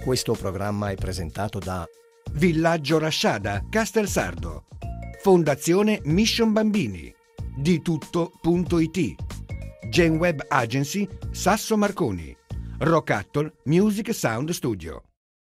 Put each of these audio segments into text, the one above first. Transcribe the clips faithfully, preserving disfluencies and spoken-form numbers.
Questo programma è presentato da Villaggio Rasciada, Castelsardo, Fondazione Mission Bambini, di tutto punto it, Gen Web Agency Sasso Marconi, Rockattol Music Sound Studio.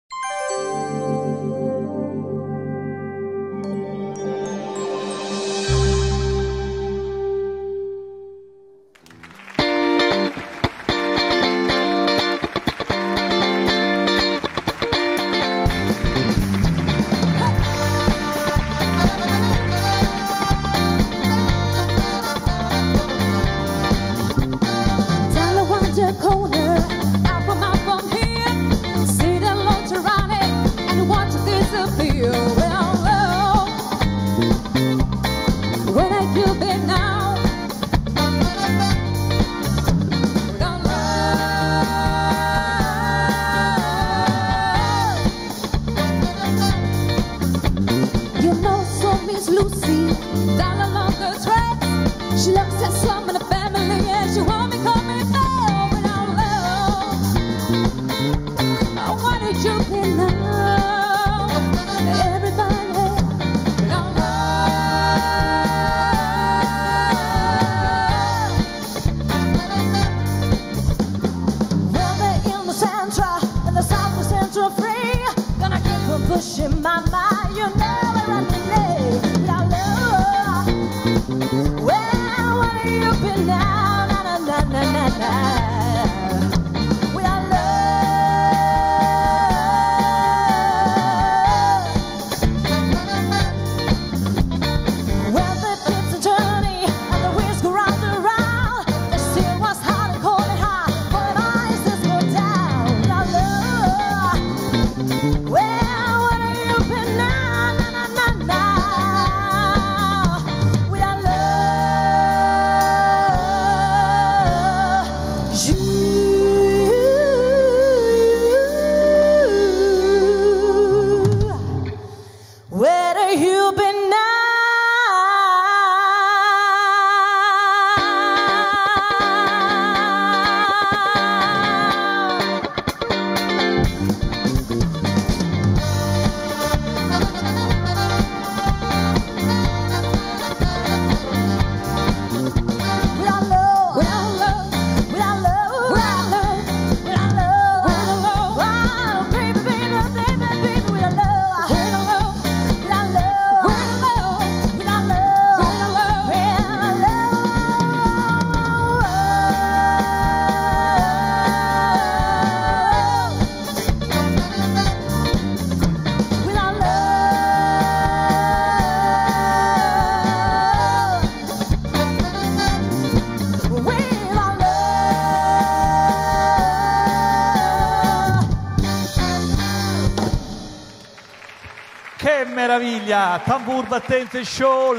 Meraviglia, Tambour Battente Show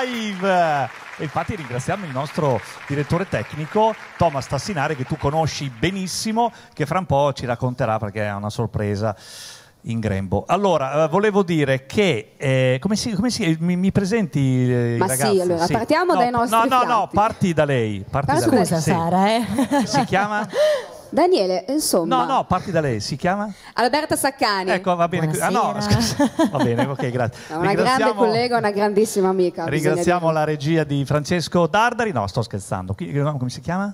live! E infatti ringraziamo il nostro direttore tecnico Thomas Tassinari, che tu conosci benissimo, che fra un po' ci racconterà perché è una sorpresa in grembo. Allora, eh, volevo dire che eh, come si, come si mi, mi presenti eh, Ma i ragazzi? sì, allora sì. partiamo no, dai nostri No, no, fianchi. no, parti da lei. Parti Ma da scusa, lei. Sì. Sara, eh? Si chiama? Daniele, insomma. No, no, parti da lei. Si chiama? Alberta Saccani. Ecco, va bene. Ah, no, scusa. Va bene, ok, grazie. Una grande collega, una grandissima amica. Ringraziamo la regia di Francesco Dardari. No, sto scherzando. Come si chiama?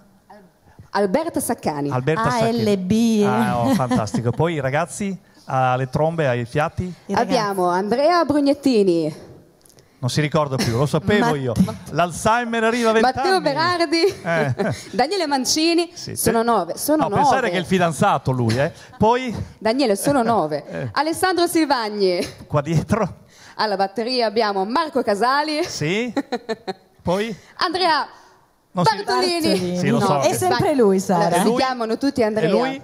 Alberta Saccani. Alberta A L B. Ah, oh, fantastico. Poi i ragazzi, alle trombe, ai fiati? Abbiamo Andrea Brugnettini. Non si ricorda più, lo sapevo Matt- io. L'Alzheimer arriva a vent'anni. Matteo Berardi. Eh. Daniele Mancini. Sì, sono te- nove. Sono no, nove. pensare che è il fidanzato lui, eh. Poi Daniele, sono nove. Eh. Alessandro Silvagni. qua dietro. Alla batteria abbiamo Marco Casali. Sì. Poi Andrea non si- Bartolini. Sì, lo so. È sempre lui, Sara. Allora, E si lui? chiamano tutti Andrea. E lui?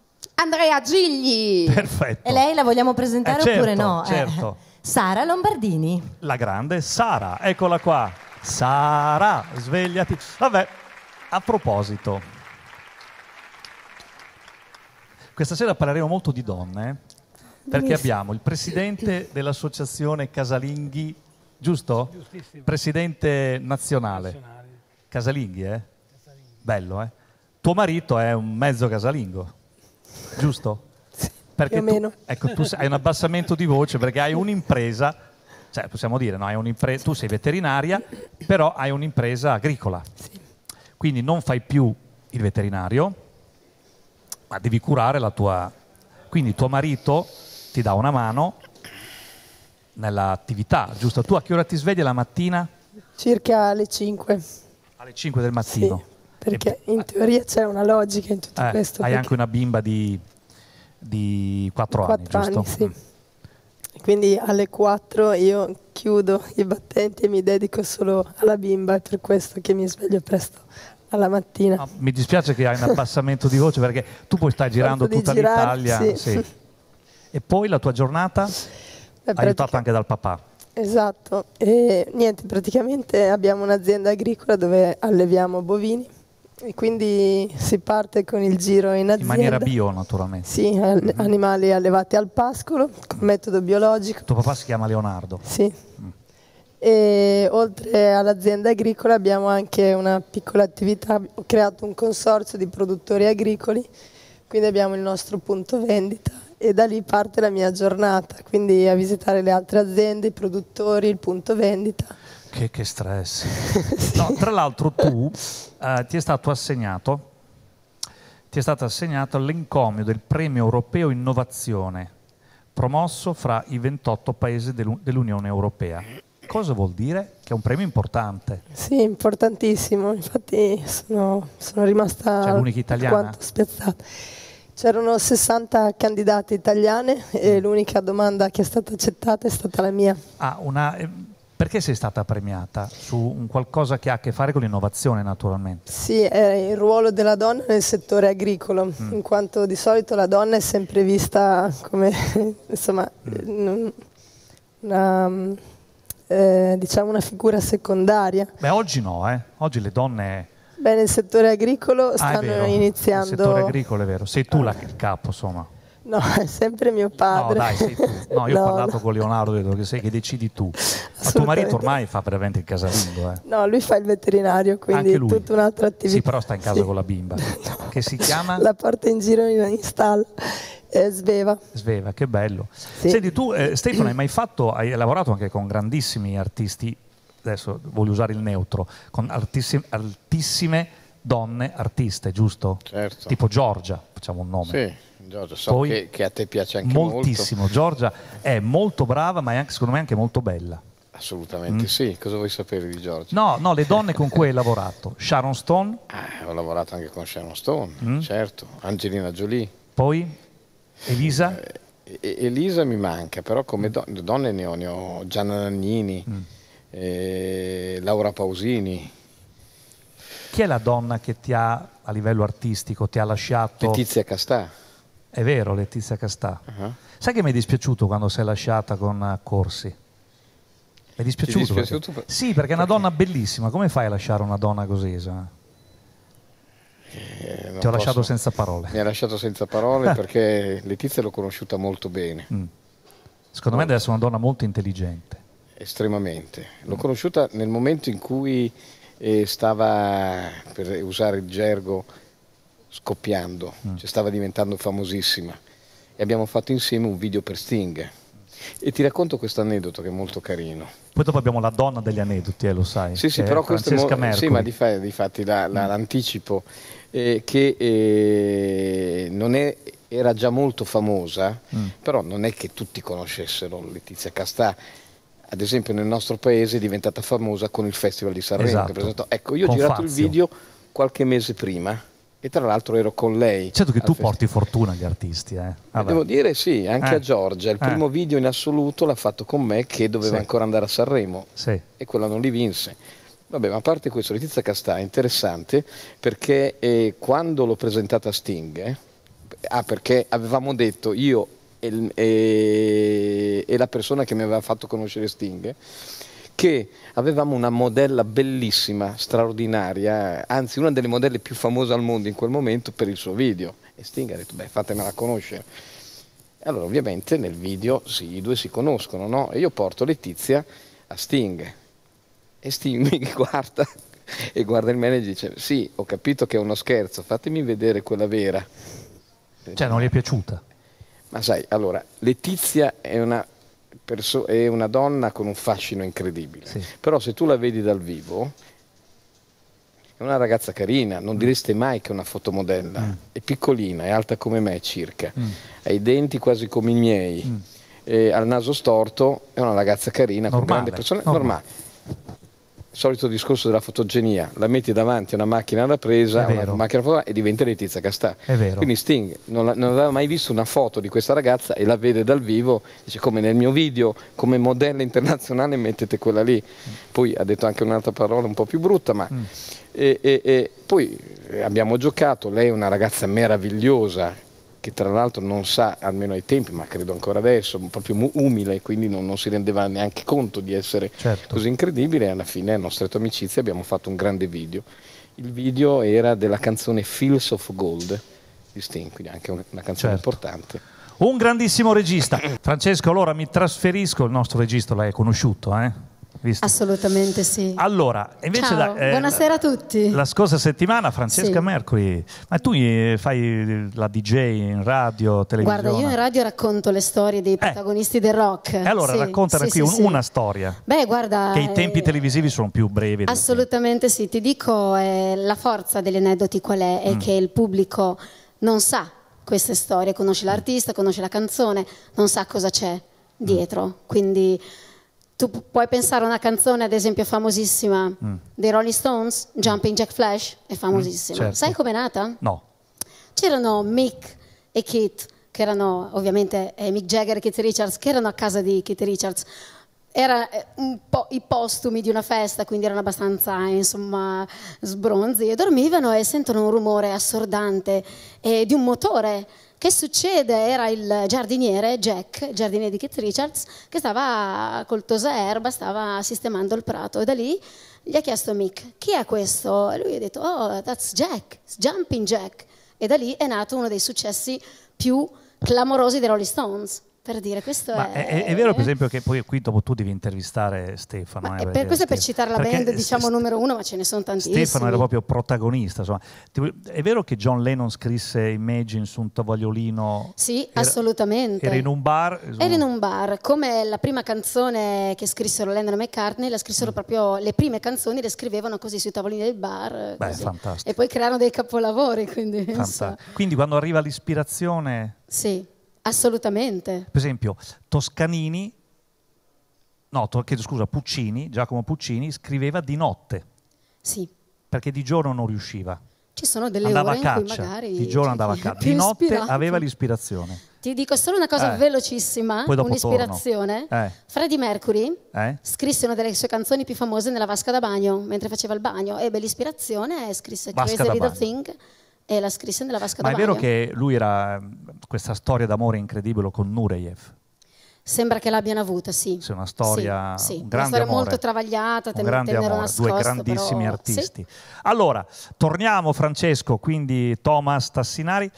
Andrea Gigli. Perfetto. E lei la vogliamo presentare Eh, certo, oppure no? Eh. certo. Sara Lombardini. La grande Sara, eccola qua. Sara, svegliati. Vabbè, a proposito, questa sera parleremo molto di donne, perché abbiamo il presidente dell'associazione Casalinghi, giusto? Giustissimo. Presidente nazionale. Nazionale. Casalinghi, eh? Bello, eh? Tuo marito è un mezzo casalingo, giusto? perché più o tu, meno. ecco, tu hai un abbassamento di voce perché hai un'impresa, cioè possiamo dire, no, hai un'impresa, tu sei veterinaria, però hai un'impresa agricola. Sì. Quindi non fai più il veterinario, ma devi curare la tua... Quindi tuo marito ti dà una mano nell'attività, giusto? Tu a che ora ti svegli la mattina? Circa alle cinque. Alle cinque del Sì, mattino. perché E- in teoria c'è una logica in tutto eh, questo. hai perché anche una bimba di, di quattro anni, quattro giusto? anni, sì. Mm. Quindi alle quattro io chiudo i battenti e mi dedico solo alla bimba, è per questo che mi sveglio presto alla mattina. No, mi dispiace che hai un abbassamento di voce perché tu poi stai girando Forza di tutta girare, l'Italia. sì. Sì. E poi la tua giornata? Beh, Aiutata pratica- anche dal papà. Esatto, e niente, praticamente abbiamo un'azienda agricola dove alleviamo bovini e quindi si parte con il giro in azienda. In maniera bio, naturalmente. Sì, al- animali allevati al pascolo con metodo biologico. Tuo papà si chiama Leonardo. Sì. E oltre all'azienda agricola abbiamo anche una piccola attività, ho creato un consorzio di produttori agricoli, quindi abbiamo il nostro punto vendita e da lì parte la mia giornata, quindi a visitare le altre aziende, i produttori, il punto vendita. Che, che stress. No, tra l'altro tu eh, ti è stato assegnato ti è stato assegnato l'encomio del premio europeo innovazione promosso fra i ventotto paesi dell'U- dell'Unione Europea. Cosa vuol dire? Che è un premio importante. Sì, importantissimo, infatti sono, sono rimasta Cioè, l'unica italiana? alquanto spiazzata. C'erano sessanta candidate italiane e l'unica domanda che è stata accettata è stata la mia. Ah, una, eh, perché sei stata premiata? Su un qualcosa che ha a che fare con l'innovazione, naturalmente. Sì, è il ruolo della donna nel settore agricolo, Mm. in quanto di solito la donna è sempre vista come, insomma, Mm. n- una, eh, diciamo una figura secondaria. Beh, oggi no, eh. Oggi le donne... Beh, nel settore agricolo Ah, è stanno vero. iniziando... Il settore agricolo è vero. Sei tu la, il capo, insomma. No, è sempre mio padre. No, dai, sei tu. No, io ho No, parlato no. con Leonardo, ho detto che sei che decidi tu. Ma tuo Assolutamente. marito ormai fa veramente il casalingo, eh. No, lui fa il veterinario, quindi Anche lui. tutta un'altra attività. Sì, però sta in casa Sì. con la bimba. Che si chiama? La porta in giro in, in stalla. Eh, Sveva. Sveva, che bello. Sì. Senti, tu eh, Stefano hai mai fatto, hai lavorato anche con grandissimi artisti, adesso voglio usare il neutro, con artissi- altissime donne artiste, giusto? Certo. Tipo Giorgia, facciamo un nome. Sì, Giorgio, so Poi, che, che a te piace anche moltissimo. Giorgia è molto brava, ma è anche, secondo me anche molto bella. molto. Assolutamente sì. Cosa vuoi sapere di Giorgio? No, no, le donne con cui hai lavorato. Sharon Stone, Ah, ho lavorato anche con Sharon Stone, Mm. certo. Angelina Jolie. poi Elisa. E- e- Elisa mi manca, però come do- donne ne ho, ne ho Gianna Nannini, Mm. eh, Laura Pausini, Chi è la donna che ti ha, a livello artistico, ti ha lasciato... Letizia Castà. È vero, Letizia Castà. Uh-huh. Sai che mi è dispiaciuto quando sei lasciata con eh, Corsi? Mi è dispiaciuto. Ti è dispiaciuto perché- per- Sì, perché è una donna bellissima. Come fai a lasciare una donna così? sa? Eh, non Ti ho lasciato posso- senza parole. Mi ha lasciato senza parole perché Letizia l'ho conosciuta molto bene, Mm. Secondo me deve essere una donna molto intelligente. estremamente. L'ho conosciuta nel momento in cui eh, stava, per usare il gergo, scoppiando, Mm. cioè stava diventando famosissima e abbiamo fatto insieme un video per Sting. E ti racconto questo aneddoto che è molto carino. Poi dopo abbiamo la donna degli aneddoti, eh, lo sai. Sì, sì, che però è questo è Francesca mo- Mercuri. sì, ma di, fa- di fatti la- la- l'anticipo eh, che eh, non è- era già molto famosa, Mm. però non è che tutti conoscessero Letizia Castà. Ad esempio nel nostro paese è diventata famosa con il Festival di Sanremo. Esatto. Che presentò. Ecco, io ho Con girato il Fazio. video qualche mese prima e tra l'altro ero con lei. Certo che al tu festival. porti fortuna agli artisti. Eh. E Vabbè. devo dire sì, anche Eh. a Giorgia. Il Eh. primo video in assoluto l'ha fatto con me che doveva Sì. ancora andare a Sanremo Sì. e quella non li vinse. Vabbè, ma a parte questo, Letizia Castà è interessante perché eh, quando l'ho presentata a Sting, eh, ah, perché avevamo detto io e, il- e- e la persona che mi aveva fatto conoscere Sting, che avevamo una modella bellissima, straordinaria, anzi una delle modelle più famose al mondo in quel momento per il suo video. E Sting ha detto, beh, fatemela conoscere. E allora ovviamente nel video sì, i due si conoscono, no? E io porto Letizia a Sting. E Sting mi guarda e guarda il manager e dice, sì, ho capito che è uno scherzo, fatemi vedere quella vera. Cioè non gli è piaciuta? Ma sai, allora, Letizia è una, perso- è una donna con un fascino incredibile, Sì. però se tu la vedi dal vivo, è una ragazza carina, non direste mai che è una fotomodella, Mm. è piccolina, è alta come me circa, Mm. ha i denti quasi come i miei, Mm. e ha il naso storto, è una ragazza carina, con Normale, grande persona, normale. normale. Solito discorso della fotogenia, la metti davanti a una macchina da presa, È una vero. macchina foto e diventa Letizia Castà. È vero. Quindi Sting non, la- non aveva mai visto una foto di questa ragazza e la vede dal vivo, dice come nel mio video, come modella internazionale mettete quella lì. Poi ha detto anche un'altra parola un po' più brutta, ma Mm. e, e- e poi eh, abbiamo giocato, lei è una ragazza meravigliosa che tra l'altro non sa, almeno ai tempi, ma credo ancora adesso, proprio mu- umile, quindi non, non si rendeva neanche conto di essere Certo. così incredibile, e alla fine, a stretto amicizia, abbiamo fatto un grande video. Il video era della canzone Fields of Gold di Sting, quindi anche un- una canzone Certo. importante. Un grandissimo regista. Francesco, allora mi trasferisco, il nostro regista l'hai conosciuto, eh? Visto? Assolutamente sì. Allora, invece Ciao, da- eh, buonasera a tutti. La scorsa settimana Francesca Sì. Mercury, ma tu eh, fai la D J in radio, televisione? Guarda, io in radio racconto le storie dei protagonisti del rock. E allora Sì, raccontane sì, qui sì, un- sì. una storia. Beh, guarda, Che i tempi eh, televisivi sono più brevi. del- assolutamente sì. Ti dico, eh, la forza degli aneddoti qual è? È Mm. che il pubblico non sa queste storie, conosce l'artista, conosce la canzone, non sa cosa c'è dietro. Quindi tu pu- puoi pensare a una canzone, ad esempio, famosissima Mm. dei Rolling Stones, Jumping Jack Flash, è famosissima. certo. Sai com'è nata? No. C'erano Mick e Keith, che erano ovviamente eh, Mick Jagger e Keith Richards, che erano a casa di Keith Richards. Era eh, un po' i postumi di una festa, quindi erano abbastanza, insomma, sbronzi, e dormivano e sentono un rumore assordante eh, di un motore. Che succede? Era il giardiniere, Jack, il giardiniere di Keith Richards, che stava col tosaerba, stava sistemando il prato, e da lì gli ha chiesto Mick, chi è questo? E lui ha detto, oh, that's Jack, it's Jumping Jack. E da lì è nato uno dei successi più clamorosi dei Rolling Stones. Per dire, questo Ma è... è, è vero per esempio che poi qui dopo tu devi intervistare Stefano. Ma eh, è per perché questo è per Stefano- citare la perché band, diciamo, St- numero uno, ma ce ne sono tantissimi. Stefano era proprio protagonista. Insomma. Ti- È vero che John Lennon scrisse Imagine su un tovagliolino? Sì, Era- assolutamente. Era in un bar? insomma. Era in un bar, come la prima canzone che scrissero Lennon e McCartney, la Mm. scrissero proprio, le prime canzoni le scrivevano così sui tavolini del bar. Beh, così. fantastico. E poi crearono dei capolavori, quindi Fanta- insomma. Quindi quando arriva l'ispirazione, Sì, assolutamente. per esempio Toscanini, no, to- chiedo scusa, Puccini, Giacomo Puccini scriveva di notte, Sì. perché di giorno non riusciva. Ci sono delle Andava a ore in cui caccia, magari di giorno c'è andava a chi è caccia, più di notte ispirato. aveva l'ispirazione. Ti dico solo una cosa Eh. velocissima, Poi dopo un'ispirazione. torno. Eh. Freddie Mercury Eh? scrisse una delle sue canzoni più famose nella vasca da bagno, mentre faceva il bagno, ebbe l'ispirazione e scrisse Vasca Crazy da Little bagno. Thing e la scrisse nella vasca Ma è da vero bagno. che lui era questa storia d'amore incredibile con Nureyev? Sembra che l'abbiano avuta, sì. Sì, una storia, Sì, sì. un una grande storia amore. molto travagliata, Un ten- grande tennero amore, nascosto, due grandissimi però- artisti. Sì. Allora, torniamo Francesco, quindi Thomas Tassinari,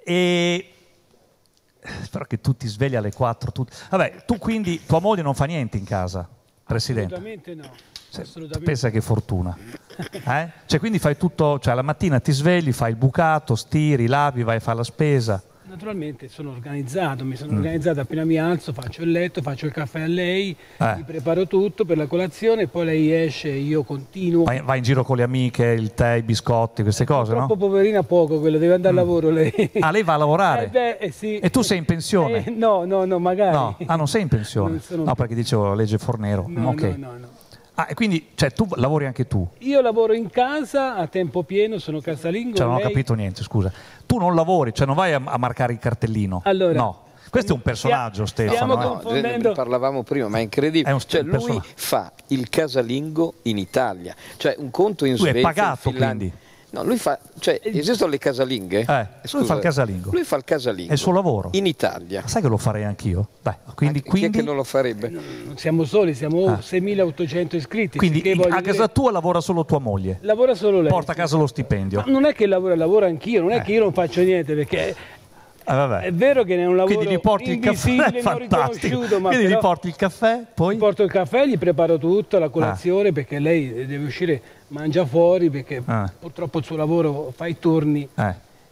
e spero che tu ti svegli alle quattro. Tu... Vabbè, tu quindi, tua moglie non fa niente in casa, Presidente? Assolutamente no. Sì, Assolutamente. pensa che fortuna. Eh? Cioè, quindi fai tutto, cioè la mattina ti svegli, fai il bucato, stiri, lavi, vai a fare la spesa. Naturalmente sono organizzato, mi sono Mm. organizzato appena mi alzo, faccio il letto, faccio il caffè a lei, Eh. gli preparo tutto per la colazione, poi lei esce, io continuo. Vai, vai in giro con le amiche, il tè, i biscotti, queste cose, Troppo no? poverina poco, quello deve andare al lavoro lei. Ah, lei va a lavorare? Eh beh, eh sì. E tu sei in pensione? Eh, no, no, no, magari. No, ah, non sei in pensione? Non sono- No, perché dicevo legge Fornero. No, Ok. no, no, no. Ah, e quindi, cioè, tu lavori anche tu? Io lavoro in casa a tempo pieno, sono casalingo. Cioè, non ho lei- capito niente, scusa. Tu non lavori, cioè non vai a, a marcare il cartellino? Allora, no. Questo è un personaggio, stia- Stefano. stiamo eh. No, confondendo- ne parlavamo prima, ma è incredibile. È un Cioè, un lui personaggio. fa il casalingo in Italia, cioè un conto in Lui è Svezia, in pagato, Finlandia. quindi? No, lui fa, cioè, esistono le casalinghe? Eh, lui fa il casalingo. Lui fa il casalingo. È il suo lavoro. In Italia. Sai che lo farei anch'io? Dai, quindi, Chi è quindi, che non lo farebbe? Non siamo soli, siamo Ah. seimilaottocento iscritti. quindi sicché in- voglio a dire- casa tua lavora solo tua moglie? Lavora solo lei. Porta a casa lo stipendio? Ma non è che lavora, lavoro anch'io, non è Eh. che io non faccio niente, perché Eh, vabbè. è vero che è un lavoro Quindi gli porti il caffè, invisibile, non fantastico. riconosciuto, ma Quindi gli però porti il caffè, poi? gli porto il caffè, gli preparo tutto, la Ah. colazione, perché lei deve uscire, mangia fuori, perché Ah. purtroppo il suo lavoro fa i turni Eh.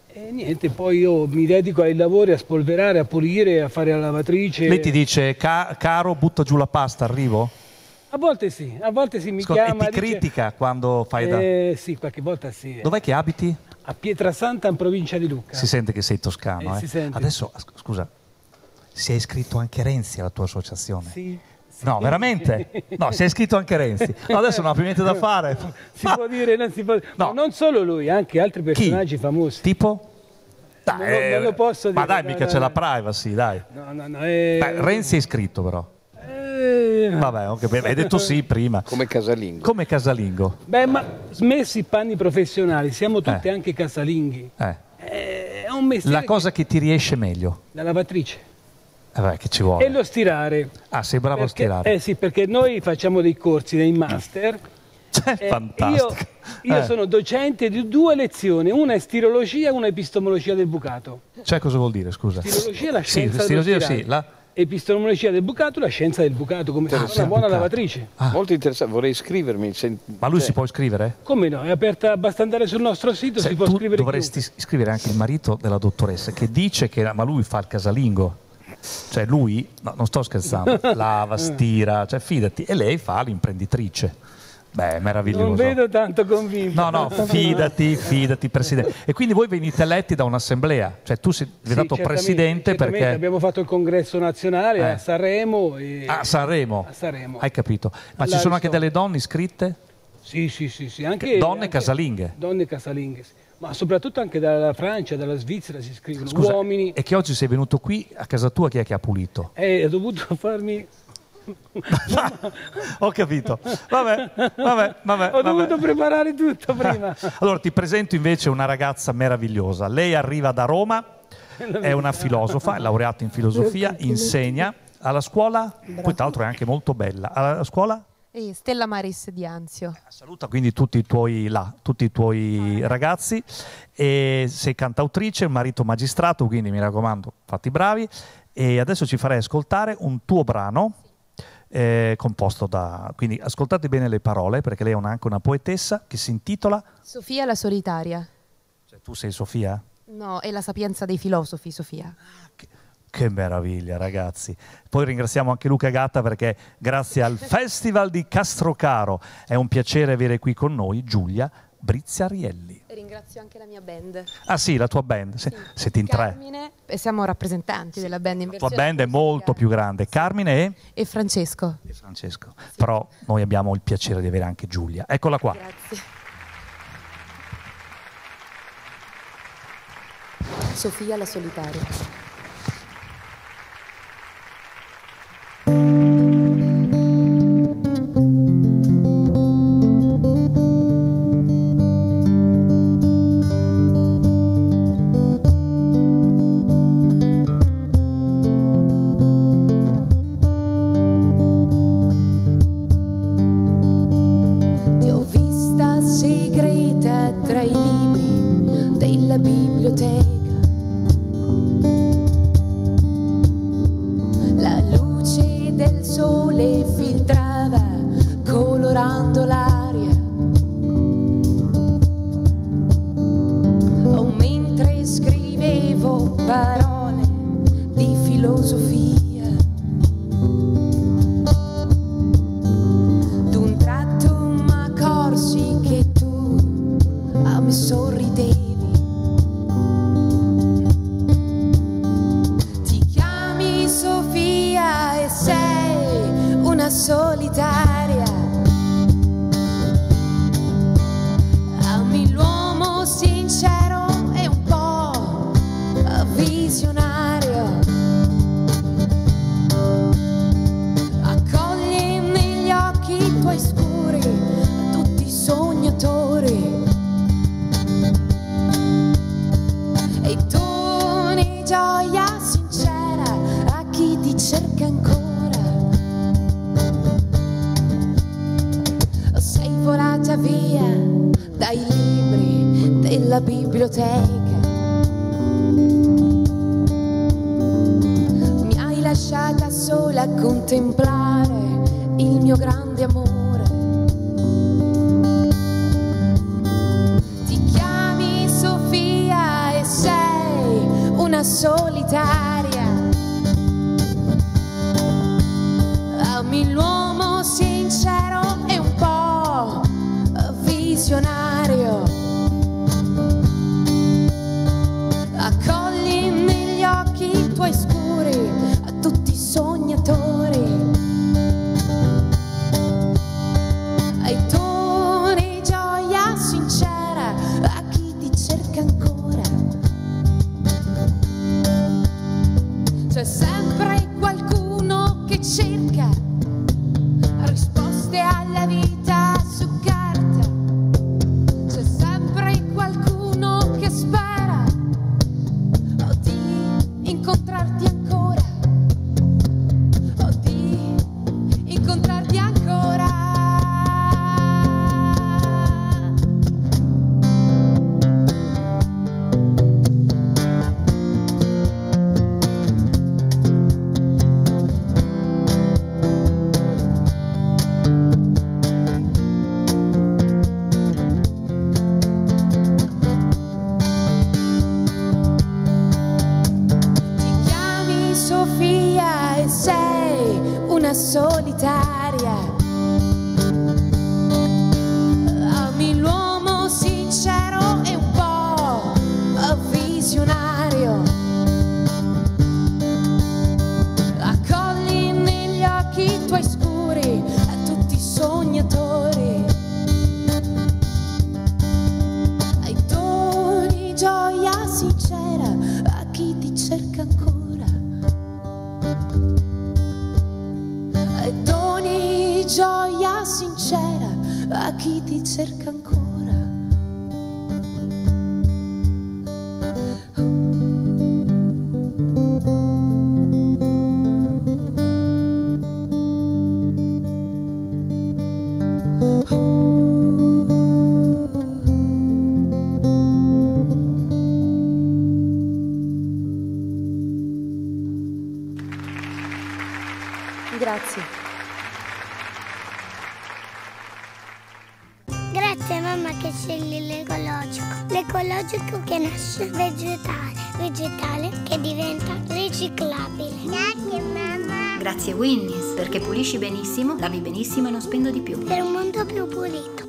E niente, poi io mi dedico ai lavori, a spolverare, a pulire, a fare la lavatrice. Lei ti dice, "Ca- caro, butta giù la pasta, arrivo?" A volte sì, a volte sì, mi Ascolta, chiama. e ti dice- critica quando fai da... Eh, sì, qualche volta sì. eh. Dov'è che abiti? A Pietrasanta, in provincia di Lucca. Si sente che sei toscano, Eh, eh? si sente. Adesso, as- scusa, si è iscritto anche Renzi alla tua associazione? Sì, sì. No, veramente? No, si è iscritto anche Renzi. No, adesso non ha più niente da fare. Si può dire, non si può... No. Ma non solo lui, anche altri personaggi famosi. Tipo? Non lo- non lo posso Ma dire, dai, no, mica no, c'è no. la privacy, dai. No, no, no. eh, Beh, Renzi è iscritto però. eh, Vabbè, ok, beh, hai detto sì prima. Come casalingo. Come casalingo. Beh, ma smessi i panni professionali, siamo tutti Eh. anche casalinghi. Eh. Eh, È un mestiere. La cosa che ti riesce meglio. La lavatrice. Eh, beh, che ci vuole. E lo stirare. Ah, sei bravo Perché- a stirare. Eh sì, perché noi facciamo dei corsi, dei master. Cioè, Eh, fantastico. Io, io Eh. sono docente di due lezioni, una è stirologia e una è epistemologia del bucato. Cioè, cosa vuol dire, scusa? Stirologia è la Sì, scienza dello stirologia stirare. sì, la... Epistemologia del bucato, la scienza del bucato, come fa una del buona bucato. lavatrice. Ah. Molto interessante, vorrei iscrivermi. se- Ma lui cioè, si può iscrivere? Come no? È aperta, basta andare sul nostro sito, Cioè, si può tu scrivere dovresti iscrivere anche il marito della dottoressa che dice che ma lui fa il casalingo. Cioè lui, no, non sto scherzando, lava, stira, cioè fidati, e lei fa l'imprenditrice. Beh, è meraviglioso. Non vedo tanto convinto. No, no, fidati, fidati, Presidente. E quindi voi venite eletti da un'assemblea, cioè tu sei diventato Sì, certamente, Presidente certamente. perché... Abbiamo fatto il congresso nazionale Eh. a Sanremo. E... A Sanremo. A Sanremo. Hai capito. Ma ci Alla sono anche Risto- delle donne iscritte? Sì, sì, sì, sì. Anche, Donne anche- casalinghe? Donne casalinghe, sì. Ma soprattutto anche dalla Francia, dalla Svizzera si scrivono. Scusa, Uomini. e che oggi sei venuto qui a casa tua, chi è che ha pulito? E ho dovuto farmi... Ho capito. Vabbè, vabbè, vabbè. Ho vabbè. dovuto preparare tutto prima. Allora ti presento invece una ragazza meravigliosa. Lei arriva da Roma, è una filosofa, è laureata in filosofia, insegna alla scuola, poi tra l'altro è anche molto bella. Alla scuola? E Stella Maris di Anzio. Saluta quindi tutti i tuoi là, tutti i tuoi ragazzi. E sei cantautrice, un marito magistrato, quindi mi raccomando, fatti bravi. E adesso ci farei ascoltare un tuo brano. Eh, composto da... Quindi ascoltate bene le parole perché lei è una- anche una poetessa che si intitola... Sofia la solitaria. Cioè, tu sei Sofia? No, è la sapienza dei filosofi, Sofia. Che, che meraviglia ragazzi. Poi ringraziamo anche Luca Gatta perché grazie al Festival di Castrocaro è un piacere avere qui con noi Giulia Briziarielli. E ringrazio anche la mia band. Ah sì, la tua band, Se- siete in tre. Carmine, e siamo rappresentanti della band in La tua versione band è molto più grande. Carmine e... E Francesco. e Francesco. Però noi abbiamo il piacere di avere anche Giulia. Eccola qua. Grazie. Sofia la solitaria. Ti ho vista segreta tra i libri della biblioteca. La luce del sole filtrava colorando l'aria. Oh, mentre scrivevo parole di filosofia. D'un tratto m'accorsi che tu a me sorridevi. Ti chiami Sofia e sei una solitaria. Ami l'uomo sincero e un po' visionario. Accogli negli occhi tuoi scuri tutti i sognatori. E doni gioia sincera a chi ti cerca ancora. Sei volata via dai libri della biblioteca. Mi hai lasciata sola a contemplare il mio grande amore. Ti chiami Sofia e sei chi ti cerca ancora. Grazie. Grazie mamma che scegli l'ecologico. L'ecologico che nasce vegetale. Vegetale che diventa riciclabile. Grazie mamma. Grazie Winnie's, perché pulisci benissimo, lavi benissimo e non spendo di più. Per un mondo più pulito.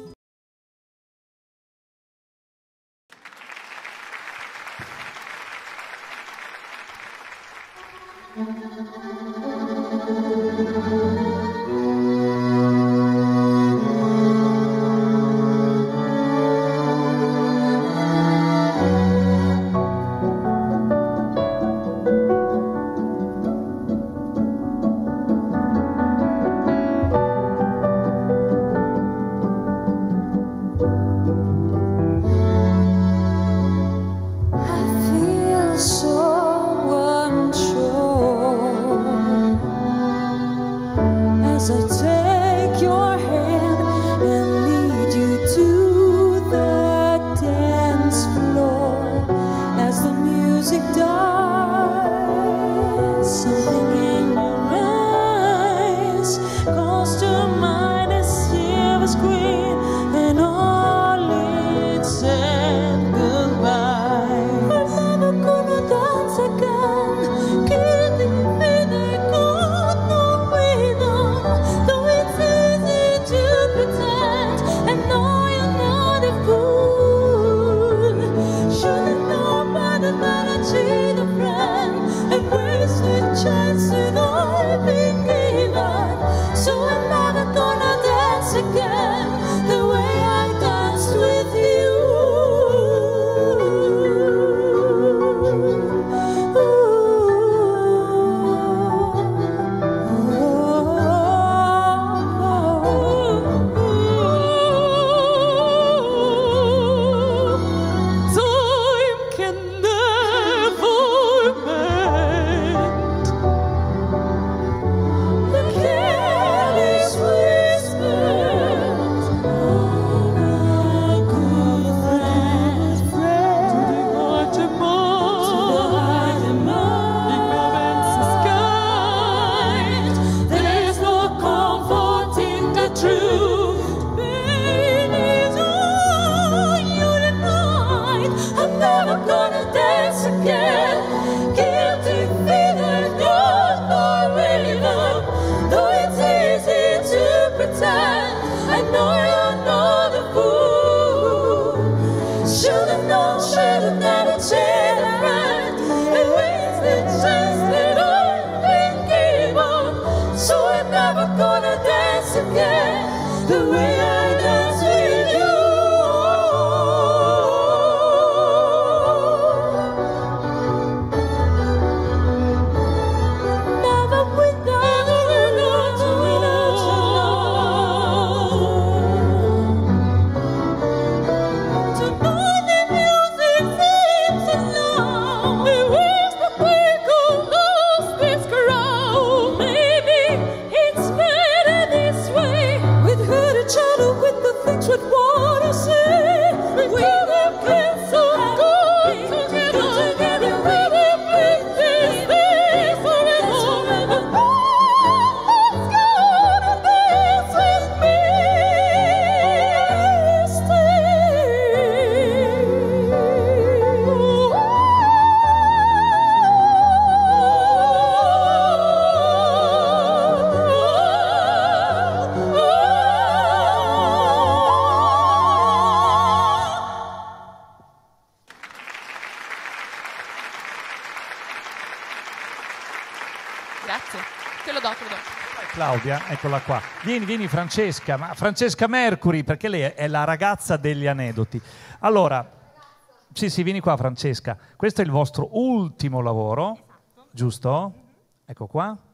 Claudia, eccola qua. Vieni, vieni Francesca, ma Francesca Mercury, perché lei è la ragazza degli aneddoti. Allora, sì, sì, vieni qua Francesca. Questo è il vostro ultimo lavoro, giusto? Ecco qua.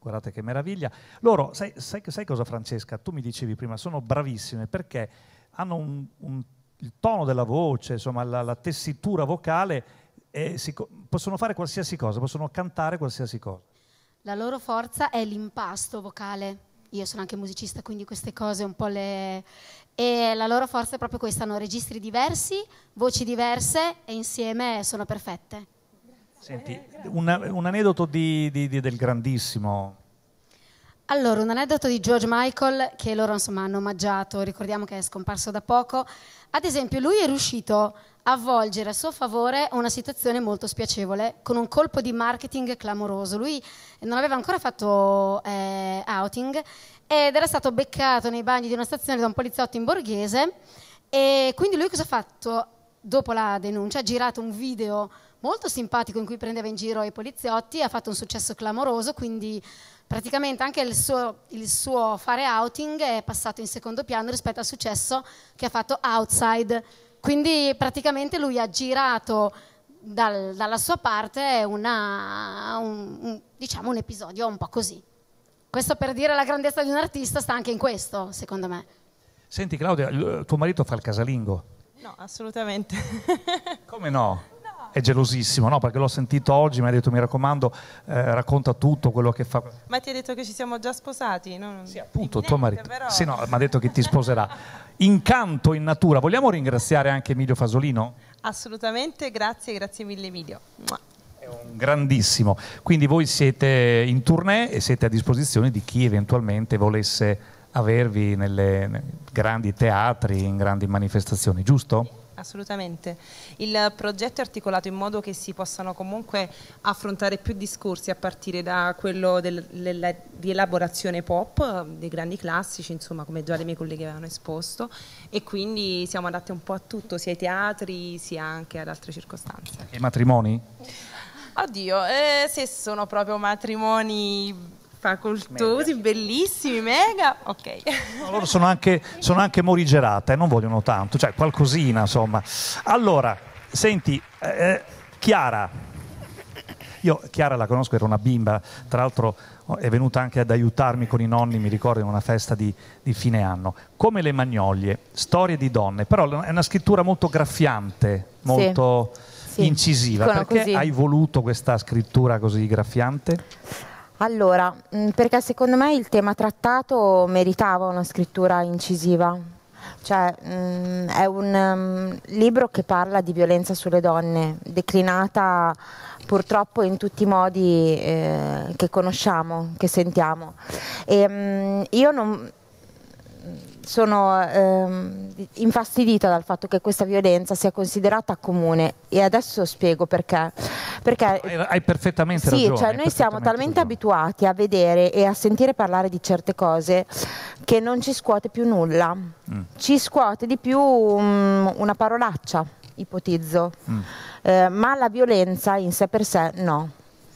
guardate che meraviglia. Loro, sai, sai, sai cosa Francesca? Tu mi dicevi prima, sono bravissime perché hanno un, un, il tono della voce, insomma la, la tessitura vocale, e si, possono fare qualsiasi cosa, possono cantare qualsiasi cosa. La loro forza è l'impasto vocale. Io sono anche musicista, quindi queste cose un po' le... E la loro forza è proprio questa, hanno registri diversi, voci diverse e insieme sono perfette. Senti, un, un aneddoto di, di, di, del grandissimo... Allora, un aneddoto di George Michael che loro insomma hanno omaggiato, ricordiamo che è scomparso da poco. Ad esempio, lui è riuscito a volgere a suo favore una situazione molto spiacevole con un colpo di marketing clamoroso. Lui non aveva ancora fatto eh, outing ed era stato beccato nei bagni di una stazione da un poliziotto in borghese, e quindi lui cosa ha fatto? Dopo la denuncia ha girato un video molto simpatico in cui prendeva in giro i poliziotti, ha fatto un successo clamoroso, quindi praticamente anche il suo, il suo fare outing è passato in secondo piano rispetto al successo che ha fatto Outside. Quindi praticamente lui ha girato dal, dalla sua parte una, un, un, diciamo un episodio un po' così. Questo per dire la grandezza di un artista sta anche in questo, secondo me. Senti Claudia, tuo marito fa il casalingo? No, assolutamente. Come no? È gelosissimo, no? Perché l'ho sentito oggi, mi ha detto mi raccomando, eh, racconta tutto quello che fa. Ma ti ha detto che ci siamo già sposati? No? Sì, appunto, tuo marito. Però... Sì, no, mi ha detto che ti sposerà. Incanto in natura. Vogliamo ringraziare anche Emilio Fasolino? Assolutamente, grazie, grazie mille Emilio. Mua. È un grandissimo. Quindi voi siete in tournée e siete a disposizione di chi eventualmente volesse avervi nelle, nei grandi teatri, in grandi manifestazioni, giusto? Assolutamente. Il progetto è articolato in modo che si possano comunque affrontare più discorsi a partire da quello del, della, di elaborazione pop, dei grandi classici, insomma, come già le mie colleghe avevano esposto, e quindi siamo adatti un po' a tutto, sia ai teatri sia anche ad altre circostanze. E i matrimoni? Oddio, eh, se sono proprio matrimoni facoltosi, mega. Bellissimi, mega, ok. No, loro sono anche, sono anche morigerate, non vogliono tanto, cioè qualcosina, insomma. Allora, senti, eh, Chiara, io Chiara la conosco, era una bimba, tra l'altro è venuta anche ad aiutarmi con i nonni, mi ricordo, in una festa di, di fine anno. Come le Magnolie, storie di donne, però è una scrittura molto graffiante, molto sì, incisiva. Sì, perché così. Hai voluto questa scrittura così graffiante? Allora, perché secondo me il tema trattato meritava una scrittura incisiva, cioè mh, è un um, libro che parla di violenza sulle donne, declinata purtroppo in tutti i modi eh, che conosciamo, che sentiamo. E, mh, io non... sono ehm, infastidita dal fatto che questa violenza sia considerata comune, e adesso spiego perché. Perché hai, hai perfettamente sì, ragione. cioè noi siamo talmente ragione. abituati a vedere e a sentire parlare di certe cose che non ci scuote più nulla. Mm. Ci scuote di più um, una parolaccia, ipotizzo, mm. eh, ma la violenza in sé per sé no.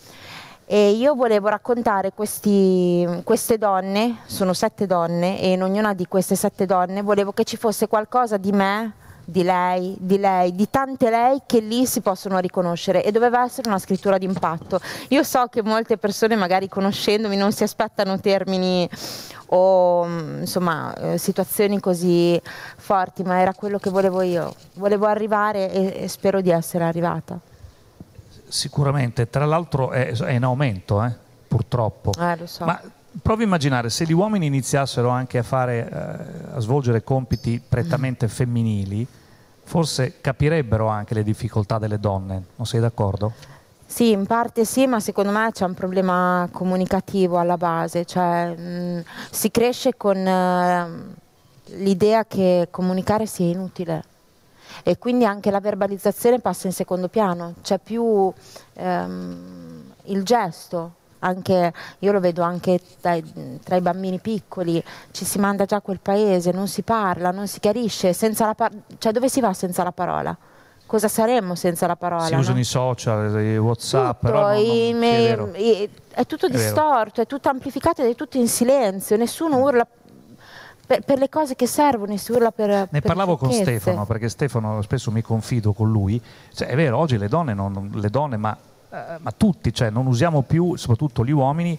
E io volevo raccontare questi, queste donne, sono sette donne, e in ognuna di queste sette donne volevo che ci fosse qualcosa di me, di lei, di lei, di tante lei che lì si possono riconoscere, e doveva essere una scrittura d'impatto. Io so che molte persone magari conoscendomi non si aspettano termini o insomma eh, situazioni così forti, ma era quello che volevo io, volevo arrivare e, e spero di essere arrivata. Sicuramente, tra l'altro è, è in aumento, eh, purtroppo. Eh, lo so. Ma provi a immaginare se gli uomini iniziassero anche a fare, eh, a svolgere compiti prettamente mm. femminili, forse capirebbero anche le difficoltà delle donne, non sei d'accordo? Sì, in parte sì, ma secondo me c'è un problema comunicativo alla base, cioè mh, si cresce con uh, l'idea che comunicare sia inutile. E quindi anche la verbalizzazione passa in secondo piano, c'è più ehm, il gesto, anche, io lo vedo anche dai, tra i bambini piccoli, ci si manda già a quel paese, non si parla, non si chiarisce, senza la par- cioè dove si va senza la parola? Cosa saremmo senza la parola? Si usano no? i social, i WhatsApp, tutto, però non, non, i, sì, è, vero. I, è tutto è distorto, vero. È tutto amplificato ed è tutto in silenzio, nessuno urla. Per, per le cose che servono, si urla per. Ne per parlavo con sciocchezze. Stefano, perché Stefano spesso mi confido con lui. Cioè, è vero, oggi le donne, non, le donne ma, eh, ma tutti, cioè, non usiamo più, soprattutto gli uomini,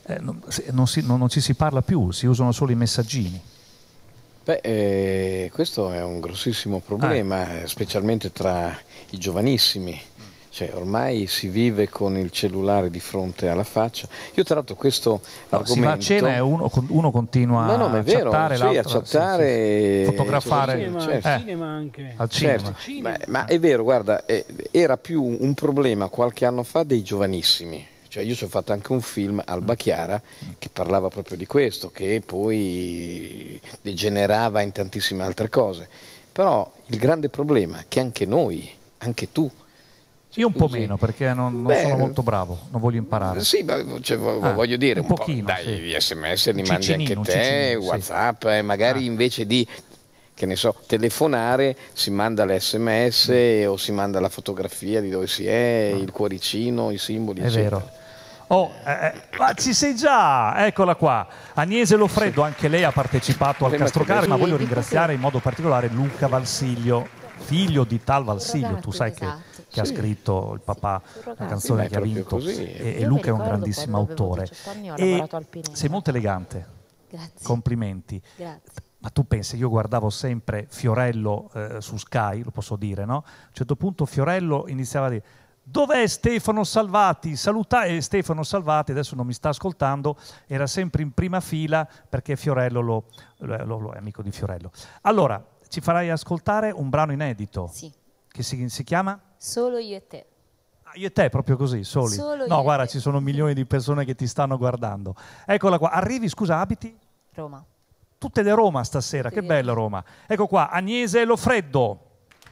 eh, non, non, si, non, non ci si parla più, si usano solo i messaggini. Beh, eh, questo è un grossissimo problema, eh. specialmente tra i giovanissimi. Cioè, ormai si vive con il cellulare di fronte alla faccia. Io tra l'altro questo no, argomento... Si va a cena e uno, uno continua no, no, ma è vero, a chattare, sì, a chattare, sì, sì. fotografare. Al cinema, certo. al cinema anche. Al cinema. Certo. Ma, ma è vero, guarda, eh, era più un problema qualche anno fa dei giovanissimi. Cioè io ci ho fatto anche un film, Alba Chiara, che parlava proprio di questo, che poi degenerava in tantissime altre cose. Però il grande problema è che anche noi, anche tu, io un po' meno perché non, non Beh, sono molto bravo, non voglio imparare. Sì, ma cioè, ah, voglio dire, un, un pochino, po', dai, sì. gli sms li mandi Ciccinino, anche te, WhatsApp, sì. eh, magari ah. invece di, che ne so, telefonare si manda l'sms mm. o si manda la fotografia di dove si è, mm. il cuoricino, i simboli, è eccetera. Vero. Oh, eh, ma ci sei già, eccola qua. Agnese Lofredo, anche lei ha partecipato al Castrocare, ma voglio ringraziare in modo particolare Luca Valsiglio, figlio di tal Valsiglio, tu sai che, che ha scritto il papà, la canzone che ha vinto, e, e Luca è un grandissimo autore. E sei molto elegante, Grazie. Complimenti. Grazie. Ma tu pensi, io guardavo sempre Fiorello eh, su Sky, lo posso dire, no? A un certo punto Fiorello iniziava a dire: dov'è Stefano Salvati? Salutai Stefano Salvati, adesso non mi sta ascoltando, era sempre in prima fila perché Fiorello lo, lo, lo è amico di Fiorello. Allora, ci farai ascoltare un brano inedito. Sì. Che si, si chiama? Solo io e te. Ah, io e te, proprio così, soli? Solo no, io guarda, e te. ci sono milioni di persone che ti stanno guardando. Eccola qua, arrivi, scusa, abiti? Roma. Tutte da Roma stasera, che bella Roma. Ecco qua, Agnese Lofredo.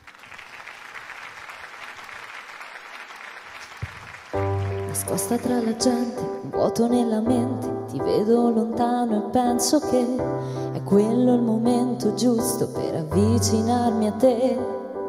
Nascosta tra la gente, un vuoto nella mente, ti vedo lontano e penso che è quello il momento giusto per avvicinarmi a te.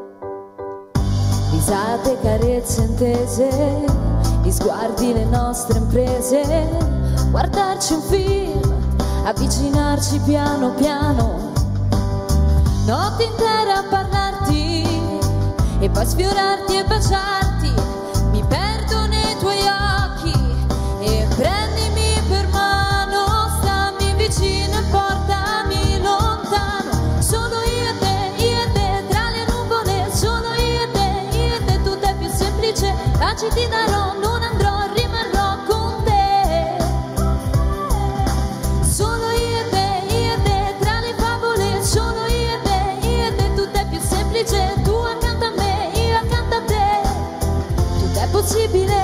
Risate, carezze intese, gli sguardi, le nostre imprese, guardarci un film, avvicinarci piano piano, notte intera a parlarti e poi sfiorarti e baciarti. Mi perdo nei tuoi occhi e prendimi per mano, stammi vicino e portami lontano. Solo io e te, io e te, tra le nuvole, solo io e te, io e te, tutto è più semplice. Baci ti darò, non andrò, rimarrò con te. Solo io e te, io e te, tra le favole, solo io e te, io e te, tutto è più semplice. Tu accanto a me, io accanto a te, tutto è possibile.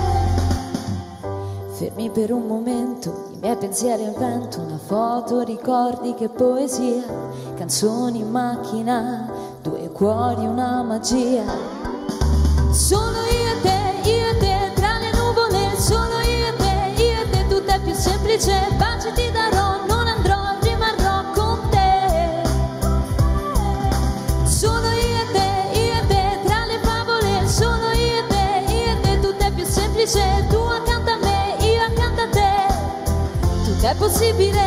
Fermi per un momento, i miei pensieri al vento, una foto, ricordi, che poesia, canzoni in macchina, due cuori, una magia. Solo io e te, io e te, tra le nuvole, solo io e te, io e te, tutto è più semplice. Baci ti darò, non andrò, rimarrò con te. Solo io e te, io e te, tra le favole, solo io e te, io e te, tutto è più semplice. Tu accanto a me, io accanto a te, tutto è possibile.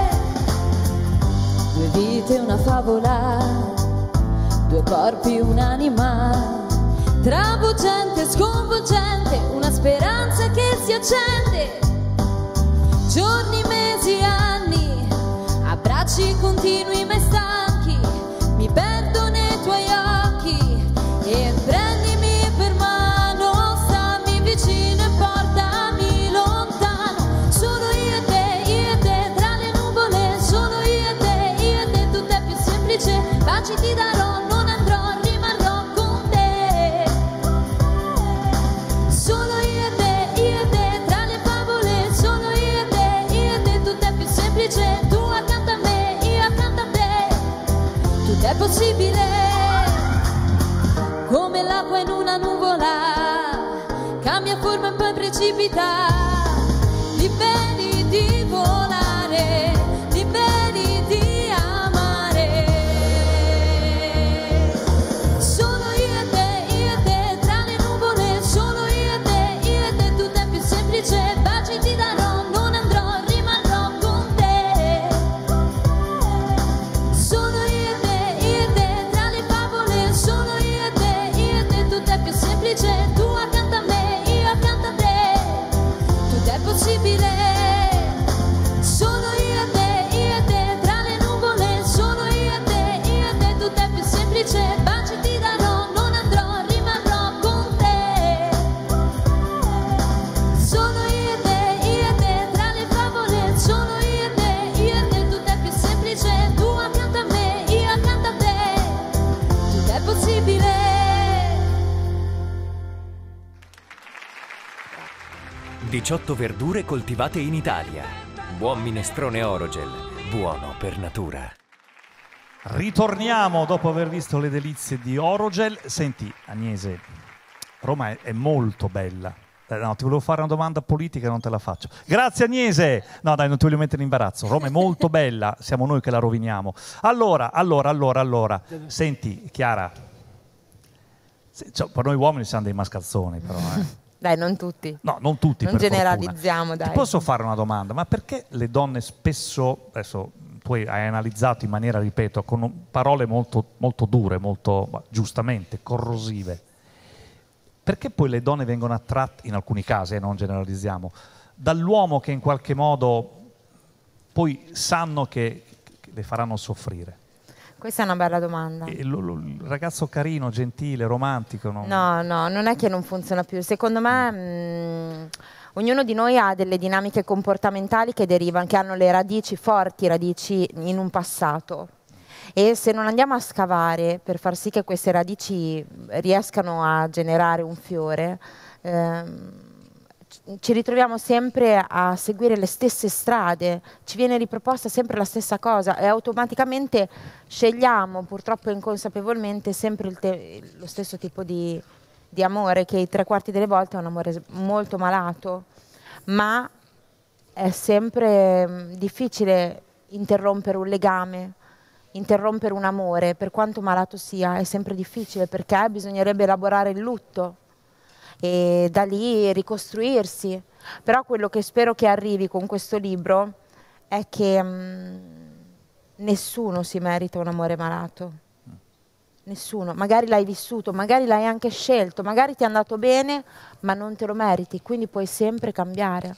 Due vite, una favola, due corpi, un'anima, travolgente, sconvolgente, una speranza che si accende. Giorni, mesi, anni, abbracci continui ma stanchi, mi perdo nei tuoi occhi e prendimi per mano, stammi vicino e portami lontano. Solo io e te, io e te, tra le nuvole, solo io e te, io e te, tutto è più semplice. Baci ti darò, non andrò, rimarrò con te. Solo io e te, io e te, tra le favole, solo io e te, io e te, tutto è più semplice. Tu accanto a me, io accanto a te, tutto è possibile. Come l'acqua in una nuvola, cambia forma e poi precipita. Liberi di volare, liberi di amare. Solo io e te, io e te, tra le nuvole, solo io e te, io e te, tutto è più semplice. Baci ti darò, non andrò, rimarrò con te. Solo io e te, io e te, tra le favole, solo io e te, io e te, tutto è più semplice. Tu accanto a me, io accanto a te, diciotto verdure coltivate in Italia. Buon minestrone Orogel, buono per natura. Ritorniamo dopo aver visto le delizie di Orogel. Senti, Agnese, Roma è, è molto bella. Eh, no, ti volevo fare una domanda politica, non te la faccio. Grazie Agnese! No dai, non ti voglio mettere in imbarazzo. Roma è molto bella, siamo noi che la roviniamo. Allora, allora, allora, allora. Senti, Chiara, se, cioè, per noi uomini siamo dei mascalzoni però, eh. Dai, non tutti. No, non tutti, Non per generalizziamo, fortuna. dai. Ti posso fare una domanda? Ma perché le donne spesso, adesso tu hai analizzato in maniera, ripeto, con parole molto, molto dure, molto, giustamente, corrosive, perché poi le donne vengono attratte, in alcuni casi, e eh, non generalizziamo, dall'uomo che in qualche modo poi sanno che, che le faranno soffrire? Questa è una bella domanda. E lo, lo, il ragazzo carino, gentile, romantico, no? No, no, non è che non funziona più. Secondo me mh, ognuno di noi ha delle dinamiche comportamentali che derivano, che hanno le radici, forti radici in un passato. E se non andiamo a scavare per far sì che queste radici riescano a generare un fiore, ehm, ci ritroviamo sempre a seguire le stesse strade, ci viene riproposta sempre la stessa cosa e automaticamente scegliamo, purtroppo inconsapevolmente, sempre il te- lo stesso tipo di, di amore, che i tre quarti delle volte è un amore molto malato, ma è sempre mh, difficile interrompere un legame, interrompere un amore, per quanto malato sia, è sempre difficile perché bisognerebbe elaborare il lutto e da lì ricostruirsi. Però quello che spero che arrivi con questo libro è che mh, nessuno si merita un amore malato, nessuno. Magari l'hai vissuto, magari l'hai anche scelto, magari ti è andato bene, ma non te lo meriti, quindi puoi sempre cambiare.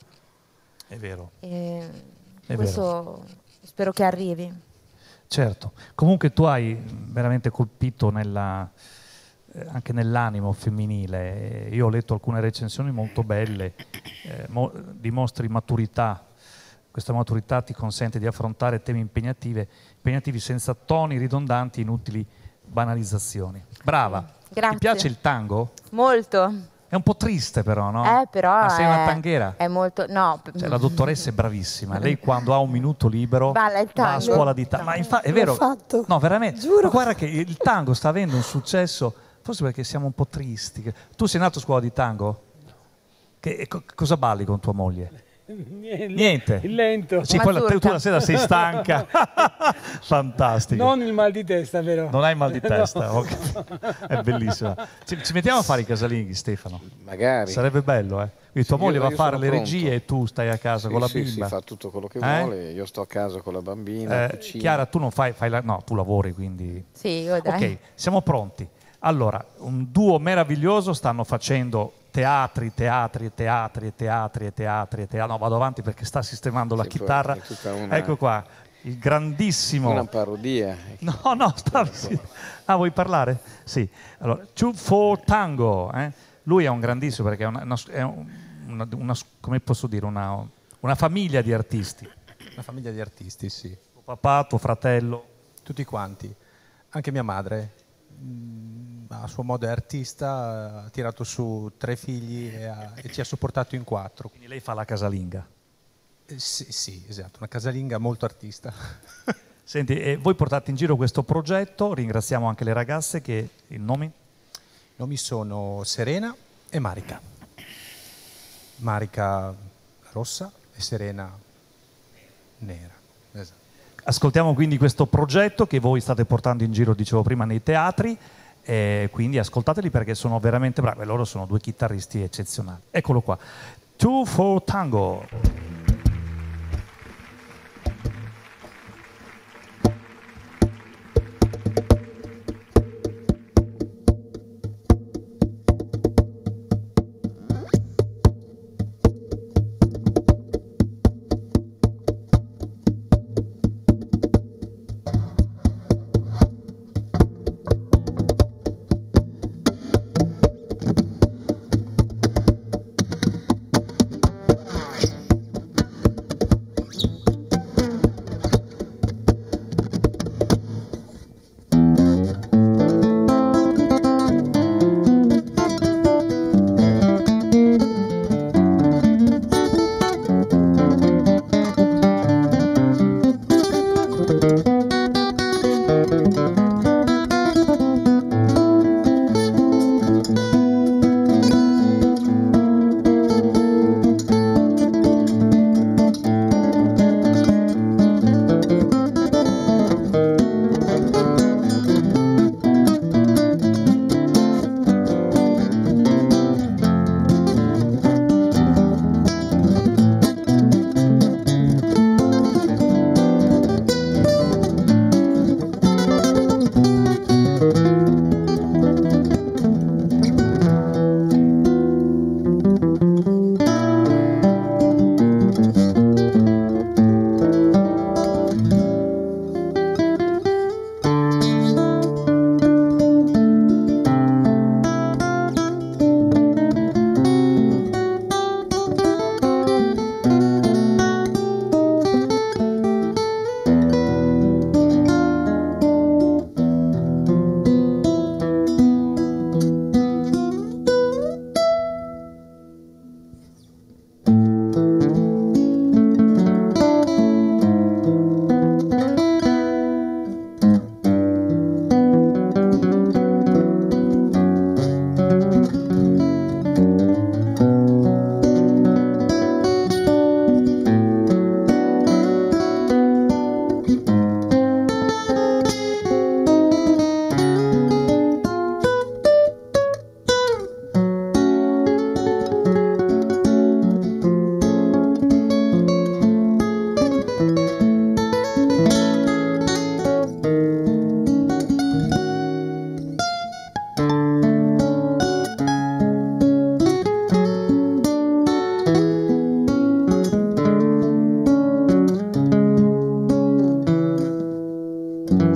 È vero. E È questo vero. Spero che arrivi. Certo, comunque tu hai veramente colpito nella, eh, anche nell'animo femminile. Io ho letto alcune recensioni molto belle, eh, mo- dimostri maturità. Questa maturità ti consente di affrontare temi impegnative, impegnativi senza toni ridondanti e inutili banalizzazioni. Brava. Grazie. Ti piace il tango? Molto. È un po' triste però, no? Eh, però Ma sei è, una tanghera? È molto, no. Cioè, la dottoressa è bravissima. Lei quando ha un minuto libero Balla il va a tango. scuola di tango. Ma infatti è vero. L'ho fatto. No, veramente. Giuro. Ma guarda che il tango sta avendo un successo, forse perché siamo un po' tristi. Tu sei nato a scuola di tango? Che, co- cosa balli con tua moglie? Niente. Niente. Il lento. Sì, poi la, tu la sera sei stanca. Fantastico. Non il mal di testa, vero? Non hai mal di testa, No. ok. È bellissima. Ci, ci mettiamo a fare i casalinghi, Stefano? Magari. Sarebbe bello, eh? Quindi tua Sì, moglie io- va a io fare sono le pronto. regie e tu stai a casa Sì, con la sì, bimba. sì, fa tutto quello che Eh? vuole, io sto a casa con la bambina, Eh, cucino. Chiara, tu non fai, fai la, no, tu lavori, quindi... Sì, io dai. Ok, siamo pronti. Allora, un duo meraviglioso, stanno facendo teatri, teatri, teatri, teatri, teatri, teatri. No, vado avanti perché sta sistemando la Sì, poi chitarra. è tutta una- Ecco qua, il grandissimo... Una parodia. No, no, stavi... sì. Ah, vuoi parlare? Sì. Allora, Two for Tango. Eh? Lui è un grandissimo perché è una, una- è un- una- una- come posso dire, una, una famiglia di artisti. Una famiglia di artisti, sì. Tuo papà, tuo fratello. Tutti quanti. Anche mia madre, mh, a suo modo è artista, ha tirato su tre figli e, ha- e ci ha supportato in quattro. Quindi lei fa la casalinga. Eh, sì, sì, esatto, una casalinga molto artista. Senti, e voi portate in giro questo progetto, ringraziamo anche le ragazze che i nomi? I nomi sono Serena e Marica. Marica rossa e Serena nera. Esatto. Ascoltiamo quindi questo progetto che voi state portando in giro, dicevo prima, nei teatri, e quindi ascoltateli perché sono veramente bravi, loro sono due chitarristi eccezionali. Eccolo qua, Two for Tango. Thank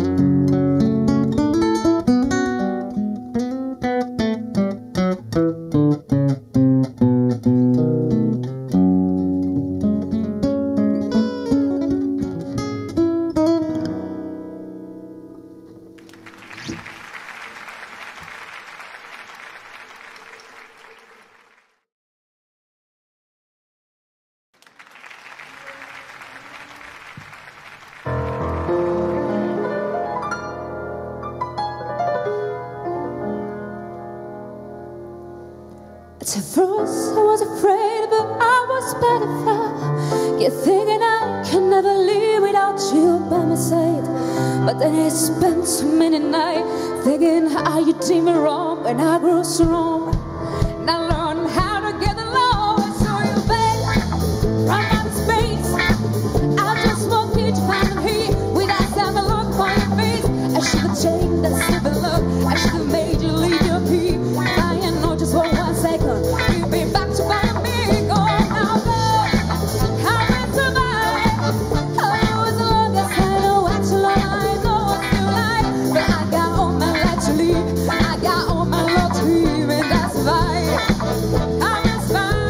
At first I was afraid, but I was better. Kept thinking I can never live without you by my side. But then I spent so many nights thinking how you did me wrong when I grew strong. And I learned how to get along. And so you babe, run out of space. I just want you to find me without having a look on your face. I should have changed that stupid look. I should have made you leave your pee. I ain't know just for one second. You'll be back to find me. Go now, love. How will survive? Oh, it was the longest I know what to love. I know what you like. But I got all my life to leave. I got all my love to leave. And that's fine. I'm just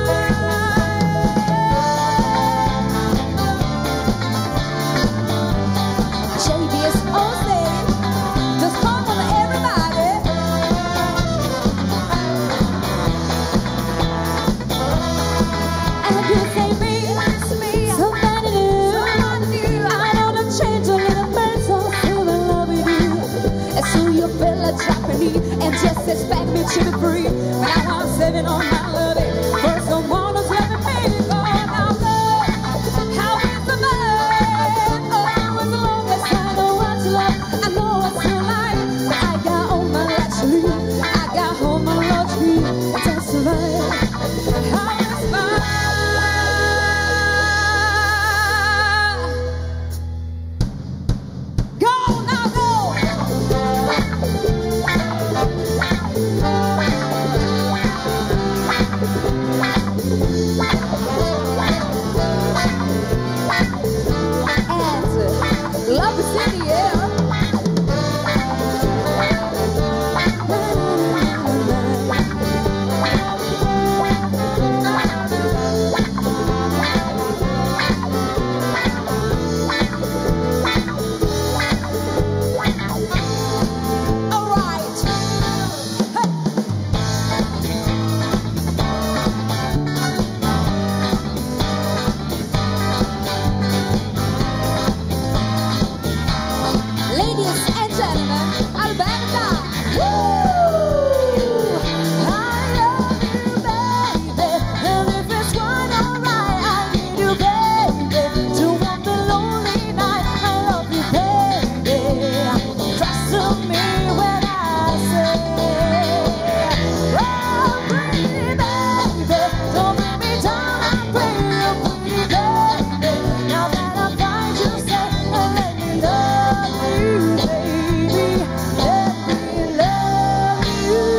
J B S all day. Just fun for everybody. And you say me, somebody new. I know the change a little bit, so still in love with you. And so you feel like dropping me and just expect me to be free. When I was saving all my loving for someone who's loving me. Go now, love. How is the man? Oh, it was the longest I know what to love. I know what you like. But I got all my life to leave. I got all my love to leave. That's right. How is mine? Go now, go. And love is in the air. All right. Ladies and gentlemen, Alberta. Woo! I love you, baby. And if it's quite alright, I need you, baby. To walk the lonely night. I love you, baby. Trust in me when I say, oh, pretty baby, don't let me down. I pray you, pretty baby. Now that I find you, say, and let me love you, baby. Let me love you.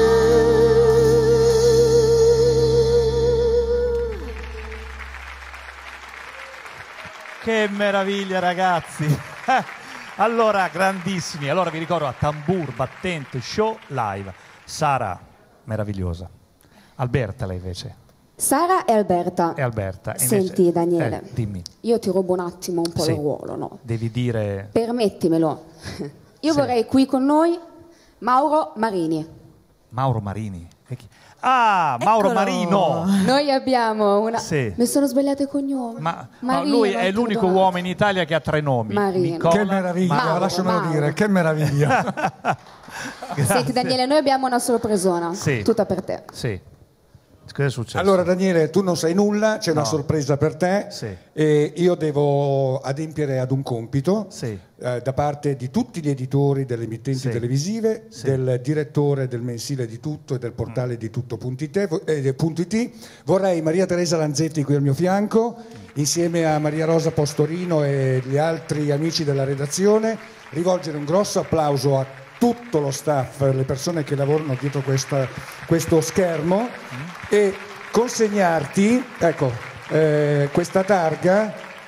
Che meraviglia, ragazzi! Allora, grandissimi. Allora vi ricordo a Tambur Battente Show Live. Sara, meravigliosa. Alberta, lei invece. Sara e Alberta. E Alberta. E Senti, invece- Daniele, eh, dimmi. io ti rubo un attimo un po' Sì. il ruolo, no? Devi dire... Permettimelo. Io Sì. vorrei qui con noi Mauro Marini. Mauro Marini. E chi- Ah, Mauro Eccolo. Marino! Noi abbiamo una... Sì. Mi sono sbagliato i cognomi. Ma no, Marino, lui è l'unico perdonato. uomo in Italia che ha tre nomi. Marino. Nicola, Che meraviglia, Mauro. lasciamelo Mauro. dire, che meraviglia. Senti, Daniele, noi abbiamo una sorpresona. Sì. Tutta per te. Sì. Cosa è successo? Allora Daniele, tu non sai nulla, c'è una No. sorpresa per te Sì. e io devo adempiere ad un compito Sì. eh, da parte di tutti gli editori delle emittenti Sì. televisive, Sì. del direttore del mensile di Tutto e del portale di tutto.it. vo- eh, punto it. Vorrei Maria Teresa Lanzetti qui al mio fianco, insieme a Maria Rosa Postorino e gli altri amici della redazione, rivolgere un grosso applauso a tutto lo staff, le persone che lavorano dietro questa- questo schermo e consegnarti, ecco, eh, questa targa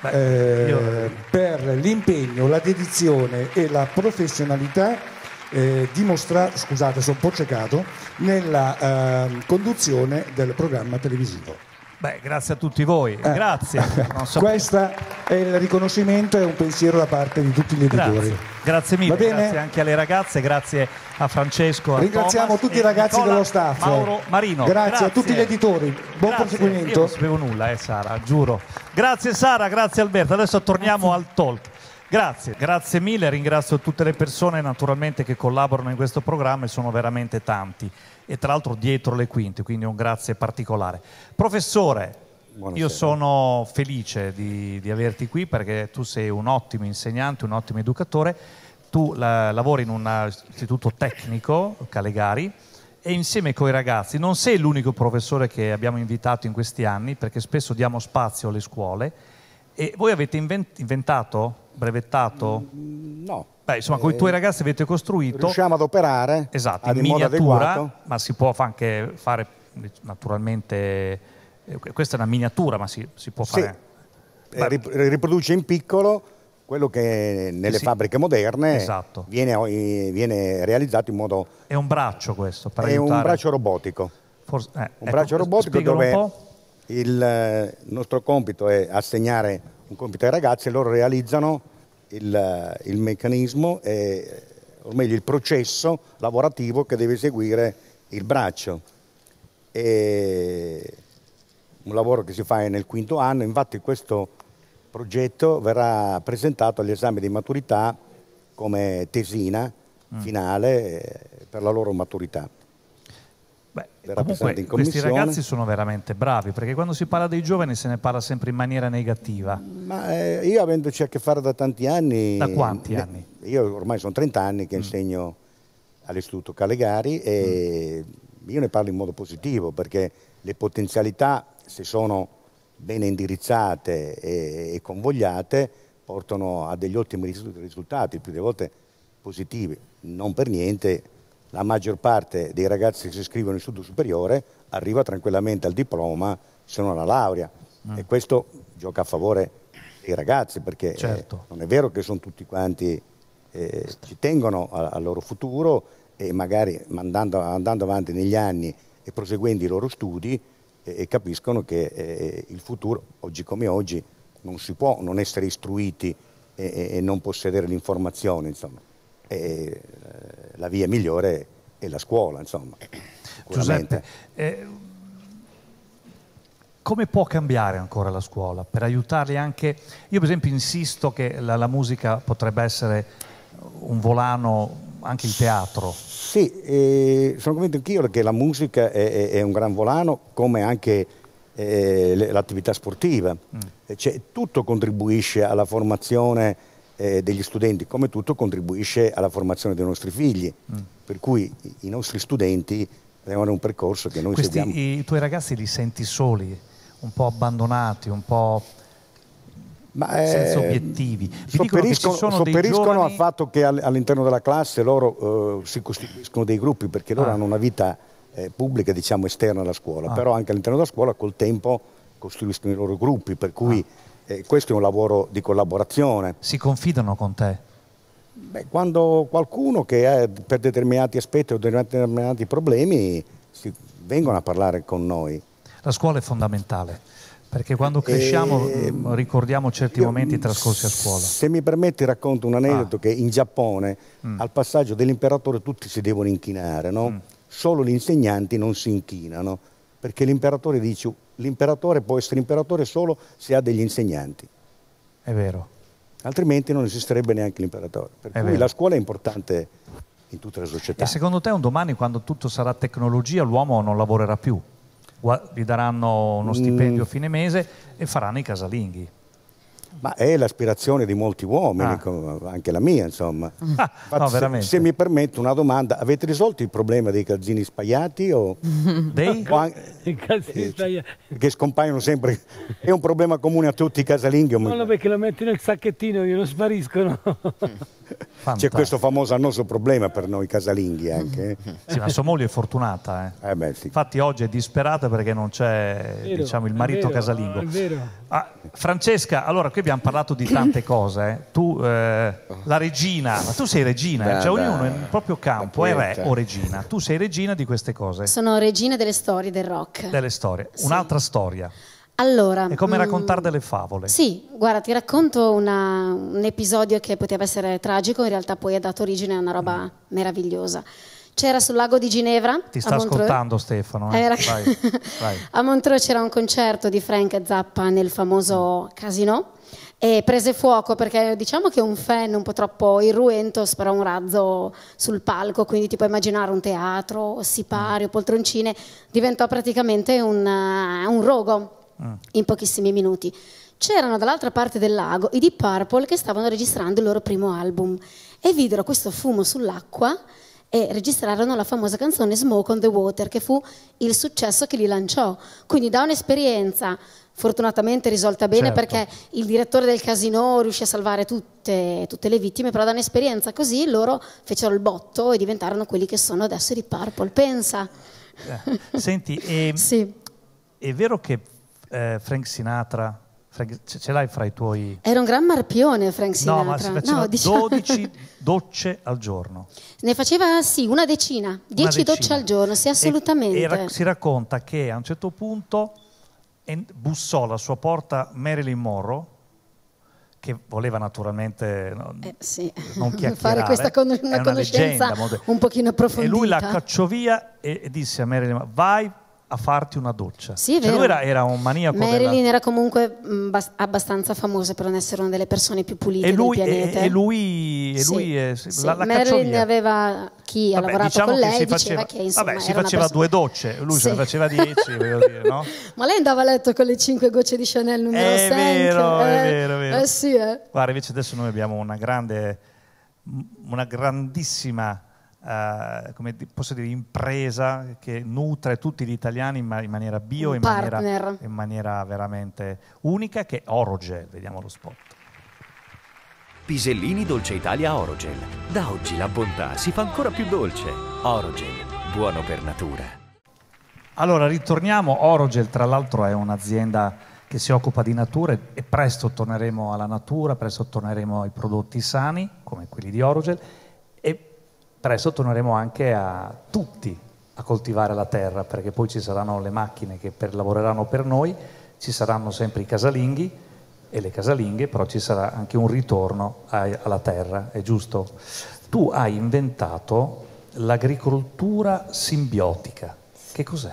eh, io- per l'impegno, la dedizione e la professionalità eh, dimostra, scusate, sono un po' ciecato, nella eh, conduzione del programma televisivo. Beh, grazie a tutti voi, Eh. grazie. Non so- Questo è il riconoscimento e un pensiero da parte di tutti gli editori. Grazie, grazie mille, Va bene? grazie anche alle ragazze, grazie a Francesco, a Ringraziamo Thomas tutti e i ragazzi Nicola, dello staff. Mauro Marino. Grazie, a tutti gli editori. Buon Grazie. proseguimento. Io non sapevo nulla, eh Sara, giuro. Grazie Sara, grazie Alberto. Adesso torniamo al talk. Grazie, grazie mille, ringrazio tutte le persone naturalmente che collaborano in questo programma e sono veramente tanti. E tra l'altro dietro le quinte, quindi un grazie particolare. Professore, io sono felice di, di averti qui perché tu sei un ottimo insegnante, un ottimo educatore. Tu la- lavori in un istituto tecnico, Calegari, e insieme coi ragazzi non sei l'unico professore che abbiamo invitato in questi anni perché spesso diamo spazio alle scuole. E voi avete invent- inventato, brevettato? No. Beh, insomma, con i tuoi ragazzi avete costruito... Riusciamo ad operare Esatto, ad in in modo miniatura, adeguato. ma si può fa- anche fare naturalmente... eh, questa è una miniatura, ma si, si può Sì. fare... Eh, rip- riproduce in piccolo quello che nelle Sì. fabbriche moderne Esatto. viene, eh, viene realizzato in modo... È un braccio questo, per È un aiutare... braccio robotico. Forse- eh, Un ecco, braccio robotico spiegalo un dove po'. il eh, nostro compito è assegnare un compito ai ragazzi e loro realizzano il, eh, il meccanismo, e, o meglio il processo lavorativo che deve seguire il braccio. E un lavoro che si fa nel quinto anno, infatti questo progetto verrà presentato agli esami di maturità come tesina Mm. finale eh, per la loro maturità. Beh, Verrà comunque presentato in questi commissione. ragazzi sono veramente bravi, perché quando si parla dei giovani se ne parla sempre in maniera negativa. Ma eh, io avendoci a che fare da tanti anni... Da quanti ne- anni? Io ormai sono trenta anni Mm. che insegno all'Istituto Calegari e io ne parlo in modo positivo perché le potenzialità, se sono bene indirizzate e, e convogliate, portano a degli ottimi risu- risultati, il più delle volte positivi. Non per niente la maggior parte dei ragazzi che si iscrivono in istituto superiore arriva tranquillamente al diploma, se non alla laurea. Mm. E questo gioca a favore dei ragazzi perché eh, Certo. non è vero che sono tutti quanti eh, ci tengono a- al loro futuro e magari andando, andando avanti negli anni e proseguendo i loro studi eh, e capiscono che eh, il futuro, oggi come oggi, non si può non essere istruiti e, e- e non possedere l'informazione, insomma. E, eh, la via migliore è la scuola, insomma. Giuseppe, eh, come può cambiare ancora la scuola per aiutarli anche? Io per esempio insisto che la, la musica potrebbe essere un volano, anche il teatro. Sì, eh, sono convinto anch'io che la musica è, è- è un gran volano, come anche eh, le- l'attività sportiva. Eh, cioè, tutto contribuisce alla formazione eh, degli studenti, come tutto contribuisce alla formazione dei nostri figli. Mm. Per cui i, i nostri studenti devono un percorso che noi Questi, seguiamo. i tuoi ragazzi li senti soli, un po' abbandonati, un po' Ma, eh, senza obiettivi. Vi dicono che ci Sopperiscono, sono dei sopperiscono giovani... al fatto che all- all'interno della classe loro eh, si costituiscono dei gruppi perché loro Ah. hanno una vita eh, pubblica, diciamo, esterna alla scuola, Ah. però anche all'interno della scuola col tempo costruiscono i loro gruppi, per cui eh, questo è un lavoro di collaborazione. Si confidano con te? Beh, quando qualcuno che ha per determinati aspetti o determinati problemi si, vengono a parlare con noi. La scuola è fondamentale, perché quando cresciamo Eh, mh, ricordiamo certi io- momenti trascorsi a scuola. Se mi permetti racconto un aneddoto che in Giappone Mm. al passaggio dell'imperatore tutti si devono inchinare, no? Solo gli insegnanti non si inchinano, perché l'imperatore dice l'imperatore può essere imperatore solo se ha degli insegnanti, È vero. altrimenti non esisterebbe neanche l'imperatore. Per È cui vero. la scuola è importante in tutte le società. E secondo te un domani, quando tutto sarà tecnologia, l'uomo non lavorerà più? Gua- Gli daranno uno stipendio a Mm. fine mese e faranno i casalinghi. Ma è l'aspirazione di molti uomini, Ah. co- anche la mia, insomma. Ah, Infatti, no, se- veramente. se, mi permetto una domanda, avete risolto il problema dei calzini spaiati? O... Dei? o anche- I calzini sbagliati. Che scompaiono sempre, è un problema comune a tutti i casalinghi. o- No, no, perché lo mettono nel sacchettino e non spariscono. C'è questo famoso annoso problema per noi casalinghi anche. Sì, ma sua moglie è fortunata. Eh. Eh beh, sì. Infatti oggi è disperata perché non c'è Vero, diciamo, il è marito vero, casalingo. è vero. Ah, Francesca, allora qui abbiamo parlato di tante cose. Eh. Tu, eh, la regina, ma tu sei regina, eh? Dai, Cioè ognuno dai. nel proprio campo è re o regina. Tu sei regina di queste cose, Sono regina delle storie del rock. delle storie. Un'altra storia. Allora, È come mm, raccontare delle favole. Sì, guarda, ti racconto una- un episodio che poteva essere tragico, in realtà poi ha dato origine a una roba meravigliosa. C'era sul lago di Ginevra. Ti a sta Montreux- ascoltando Stefano. Eh? Eh, Vai, rac- vai. A Montreux c'era un concerto di Frank Zappa nel famoso Casino e prese fuoco perché diciamo che un fan un po' troppo irruento sparò un razzo sul palco, quindi ti puoi immaginare un teatro, sipario, poltroncine, diventò praticamente un, uh, un rogo in pochissimi minuti. C'erano dall'altra parte del lago i Deep Purple che stavano registrando il loro primo album e videro questo fumo sull'acqua e registrarono la famosa canzone Smoke on the Water, che fu il successo che li lanciò. Quindi da un'esperienza fortunatamente risolta bene, Certo. perché il direttore del casino riuscì a salvare tutte, tutte le vittime, però da un'esperienza così loro fecero il botto e diventarono quelli che sono adesso i Deep Purple. Pensa. Eh, Senti, e- Sì. è vero che eh, Frank Sinatra, Frank- ce, ce l'hai fra i tuoi... Era un gran marpione Frank Sinatra. No, ma si faceva No, diciamo- dodici docce al giorno. Ne faceva sì, una decina, dieci decina. docce al giorno, sì, E- assolutamente. E, ra- si racconta che a un certo punto en- bussò alla sua porta Marilyn Monroe, che voleva naturalmente no, Eh, sì. non chiacchierare. Fare questa con- è una conoscenza leggenda moder- un pochino E approfondita. lui la cacciò via e, e disse a Marilyn Monroe, vai a farti una doccia. Sì, è Cioè, vero. lui era, era un maniaco Marilyn della... era comunque mh, bas- abbastanza famosa per non essere una delle persone più pulite E lui, del e, pianeta. e lui, e Sì, lui è- sì. la, la cacciò Marilyn via. aveva chi ha Vabbè, lavorato diciamo con che lei si diceva faceva, che insomma vabbè, si era una faceva persona- due docce, lui se Sì. ne faceva dieci, voglio dire, no? Ma lei andava a letto con le cinque gocce di Chanel numero È sei. vero, è eh, vero, è vero. Eh sì, eh. Guarda, invece adesso noi abbiamo una grande, una grandissima, eh, come di- posso dire, impresa che nutre tutti gli italiani in, ma- in maniera bio, Un in maniera, partner. in maniera veramente unica, che è Orogel. Vediamo lo spot. Pisellini Dolce Italia Orogel. Da oggi la bontà si fa ancora più dolce. Orogel, buono per natura. Allora, ritorniamo. Orogel, tra l'altro, è un'azienda che si occupa di natura e presto torneremo alla natura, presto torneremo ai prodotti sani, come quelli di Orogel, e presto torneremo anche a tutti a coltivare la terra, perché poi ci saranno le macchine che per- lavoreranno per noi, ci saranno sempre i casalinghi e le casalinghe, però ci sarà anche un ritorno ai- alla terra, è giusto? Tu hai inventato l'agricoltura simbiotica. Che cos'è?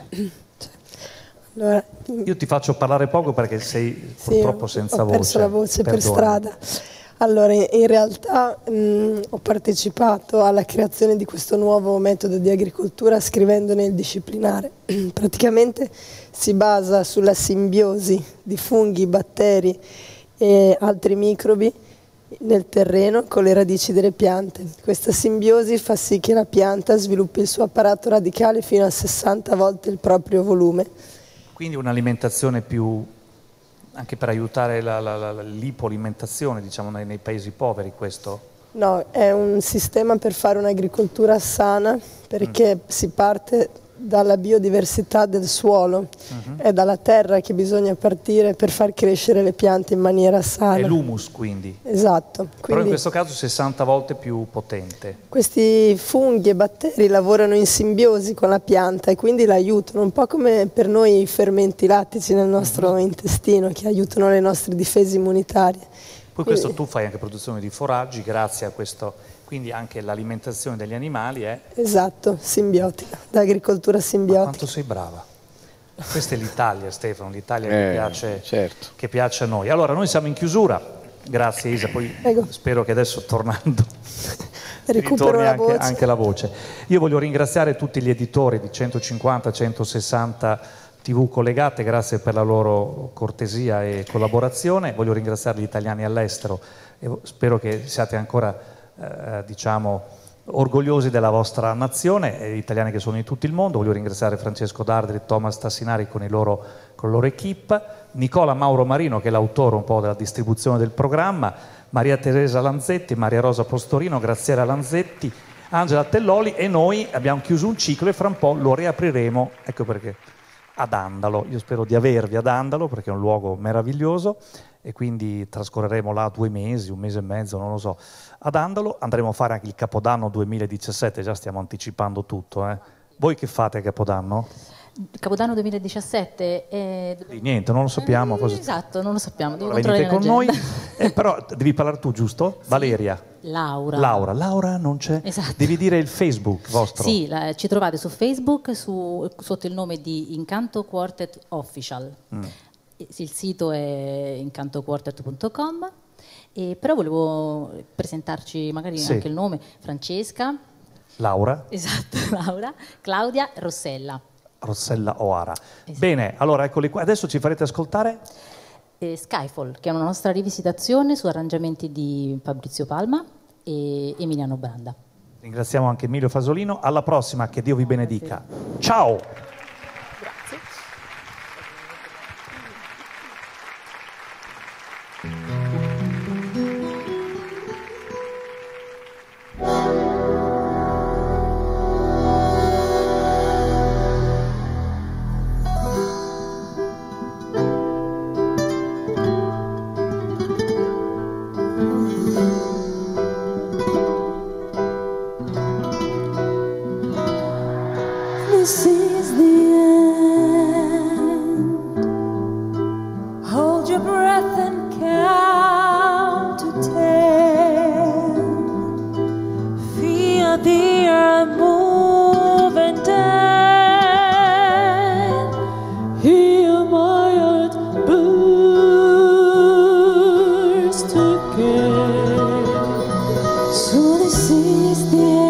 Allora, Io ti faccio parlare poco perché sei sì, purtroppo senza ho perso voce. la voce per Perdonami. strada. Allora, in realtà mh, ho partecipato alla creazione di questo nuovo metodo di agricoltura scrivendone il disciplinare. Praticamente si basa sulla simbiosi di funghi, batteri e altri microbi nel terreno con le radici delle piante. Questa simbiosi fa sì che la pianta sviluppi il suo apparato radicale fino a sessanta volte il proprio volume. Quindi un'alimentazione più, anche per aiutare la, la, la, l'ipoalimentazione, diciamo, nei, nei paesi poveri, questo? No, è un sistema per fare un'agricoltura sana perché si parte dalla biodiversità del suolo, Mhm. è dalla terra che bisogna partire per far crescere le piante in maniera sana. È l'humus, quindi. Esatto. Però in Quindi questo caso sessanta volte più potente. questi funghi e batteri lavorano in simbiosi con la pianta e quindi la aiutano, un po' come per noi i fermenti lattici nel nostro intestino che aiutano le nostre difese immunitarie. Poi Quindi- questo tu fai anche produzione di foraggi grazie a questo, quindi anche l'alimentazione degli animali è... Esatto, simbiotica, l'agricoltura simbiotica. Quanto sei brava. Questa è l'Italia, Stefano, l'Italia Eh, che, piace, certo. che piace a noi. Allora, noi siamo in chiusura. Grazie Isa, poi Prego. spero che adesso tornando Recupero ritorni la anche, voce. anche la voce. Io voglio ringraziare tutti gli editori di centocinquanta centosessanta tivù collegate, grazie per la loro cortesia e collaborazione. Voglio ringraziare gli italiani all'estero e spero che siate ancora eh, diciamo orgogliosi della vostra nazione e gli italiani che sono in tutto il mondo. Voglio ringraziare Francesco Dardri e Thomas Tassinari con, i loro, con la loro equip, Nicola Mauro Marino che è l'autore un po' della distribuzione del programma, Maria Teresa Lanzetti, Maria Rosa Postorino, Graziella Lanzetti, Angela Telloli, e noi abbiamo chiuso un ciclo e fra un po' lo riapriremo, ecco perché, ad Andalo. Io spero di avervi ad Andalo perché è un luogo meraviglioso e quindi trascorreremo là due mesi, un mese e mezzo, non lo so. Ad Andalo andremo a fare anche il Capodanno duemiladiciassette, già stiamo anticipando tutto. Eh. Voi che fate a Capodanno? Capodanno duemiladiciassette è... Niente, non lo sappiamo. Eh, cosa... Esatto, non lo sappiamo. Devo Venite con noi, l'agenda. eh, però devi parlare tu, giusto? Sì. Valeria. Laura. Laura, Laura non c'è. Esatto. Devi dire il Facebook vostro. Sì, la, ci trovate su Facebook su, sotto il nome di Incanto Quartet Official. Mm. Il sito è incanto quartet punto com, e però volevo presentarci magari sì. anche il nome. Francesca. Laura. Esatto, Laura. Claudia, Rossella. Rossella O'Hara. Esatto. Bene, allora eccoli qua. Adesso ci farete ascoltare? Eh, Skyfall, che è una nostra rivisitazione su arrangiamenti di Fabrizio Palma e Emiliano Branda. Ringraziamo anche Emilio Fasolino. Alla prossima, che Dio vi benedica. Ciao! Grazie. This is the end. Hold your breath and count to ten. Feel the earth move and then hear my heart burst again. So this is the end.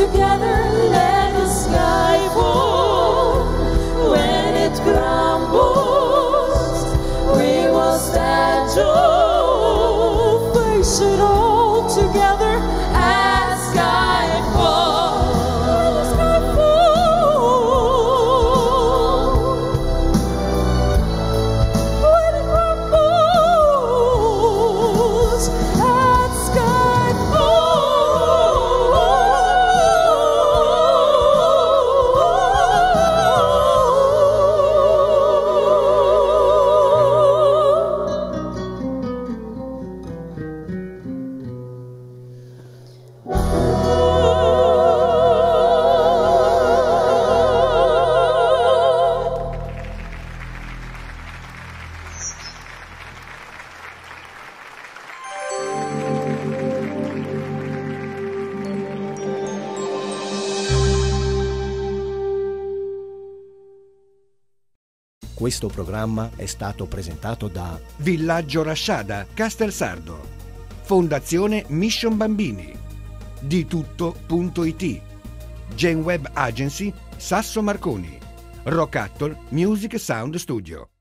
Together let the sky fall when it crumbles. Questo programma è stato presentato da Villaggio Rasciada, Castelsardo, Fondazione Mission Bambini, di tutto punto it, Gen Web Agency, Sasso Marconi, Rockattol Music Sound Studio.